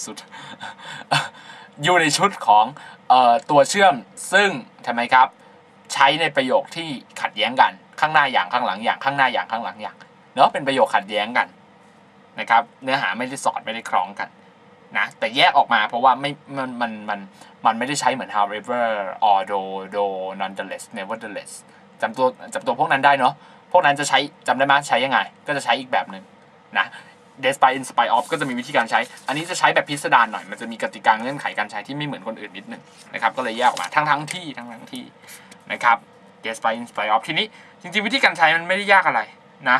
ชุดของตัวเชื่อมซึ่งทำไมครับใช้ในประโยคที่ขัดแย้งกันข้างหน้าอย่างข้างหลังอย่างข้างหน้าอย่างข้างหลังอย่างเนาะเป็นประโยคขัดแย้งกันนะครับเนื้อหาไม่ได้สอดไม่ได้คล้องกันนะแต่แยกออกมาเพราะว่ามันไม่ได้ใช้เหมือน however although nonetheless nevertheless จำตัวพวกนั้นได้เนาะพวกนั้นจะใช้จำได้ไหมใช้ยังไงก็จะใช้อีกแบบหนึ่งนะ despite in spite of ก็จะมีวิธีการใช้อันนี้จะใช้แบบพิสดารหน่อยมันจะมีกติกาเงื่อนไขการใช้ที่ไม่เหมือนคนอื่นนิดนึงนะครับก็เลยแยกออกมาทั้งที่นะครับ despite in spite of ทีนี้จริงๆวิธีการใช้มันไม่ได้ยากอะไรนะ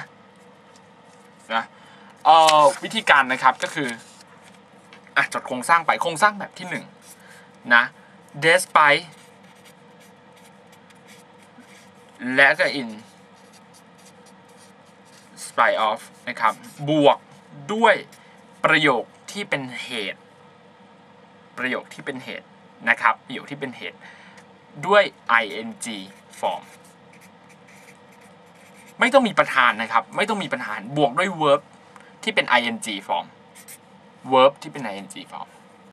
วิธีการนะครับก็คือจดโครงสร้างไปโครงสร้างแบบที่1นะ despite และก็ in spite of นะครับบวกด้วยประโยคที่เป็นเหตุนะครับประโยคที่เป็นเหตุด้วย ing form ไม่ต้องมีประธานนะครับไม่ต้องมีประธานบวกด้วย verb ที่เป็น ing form verb ที่เป็น ing form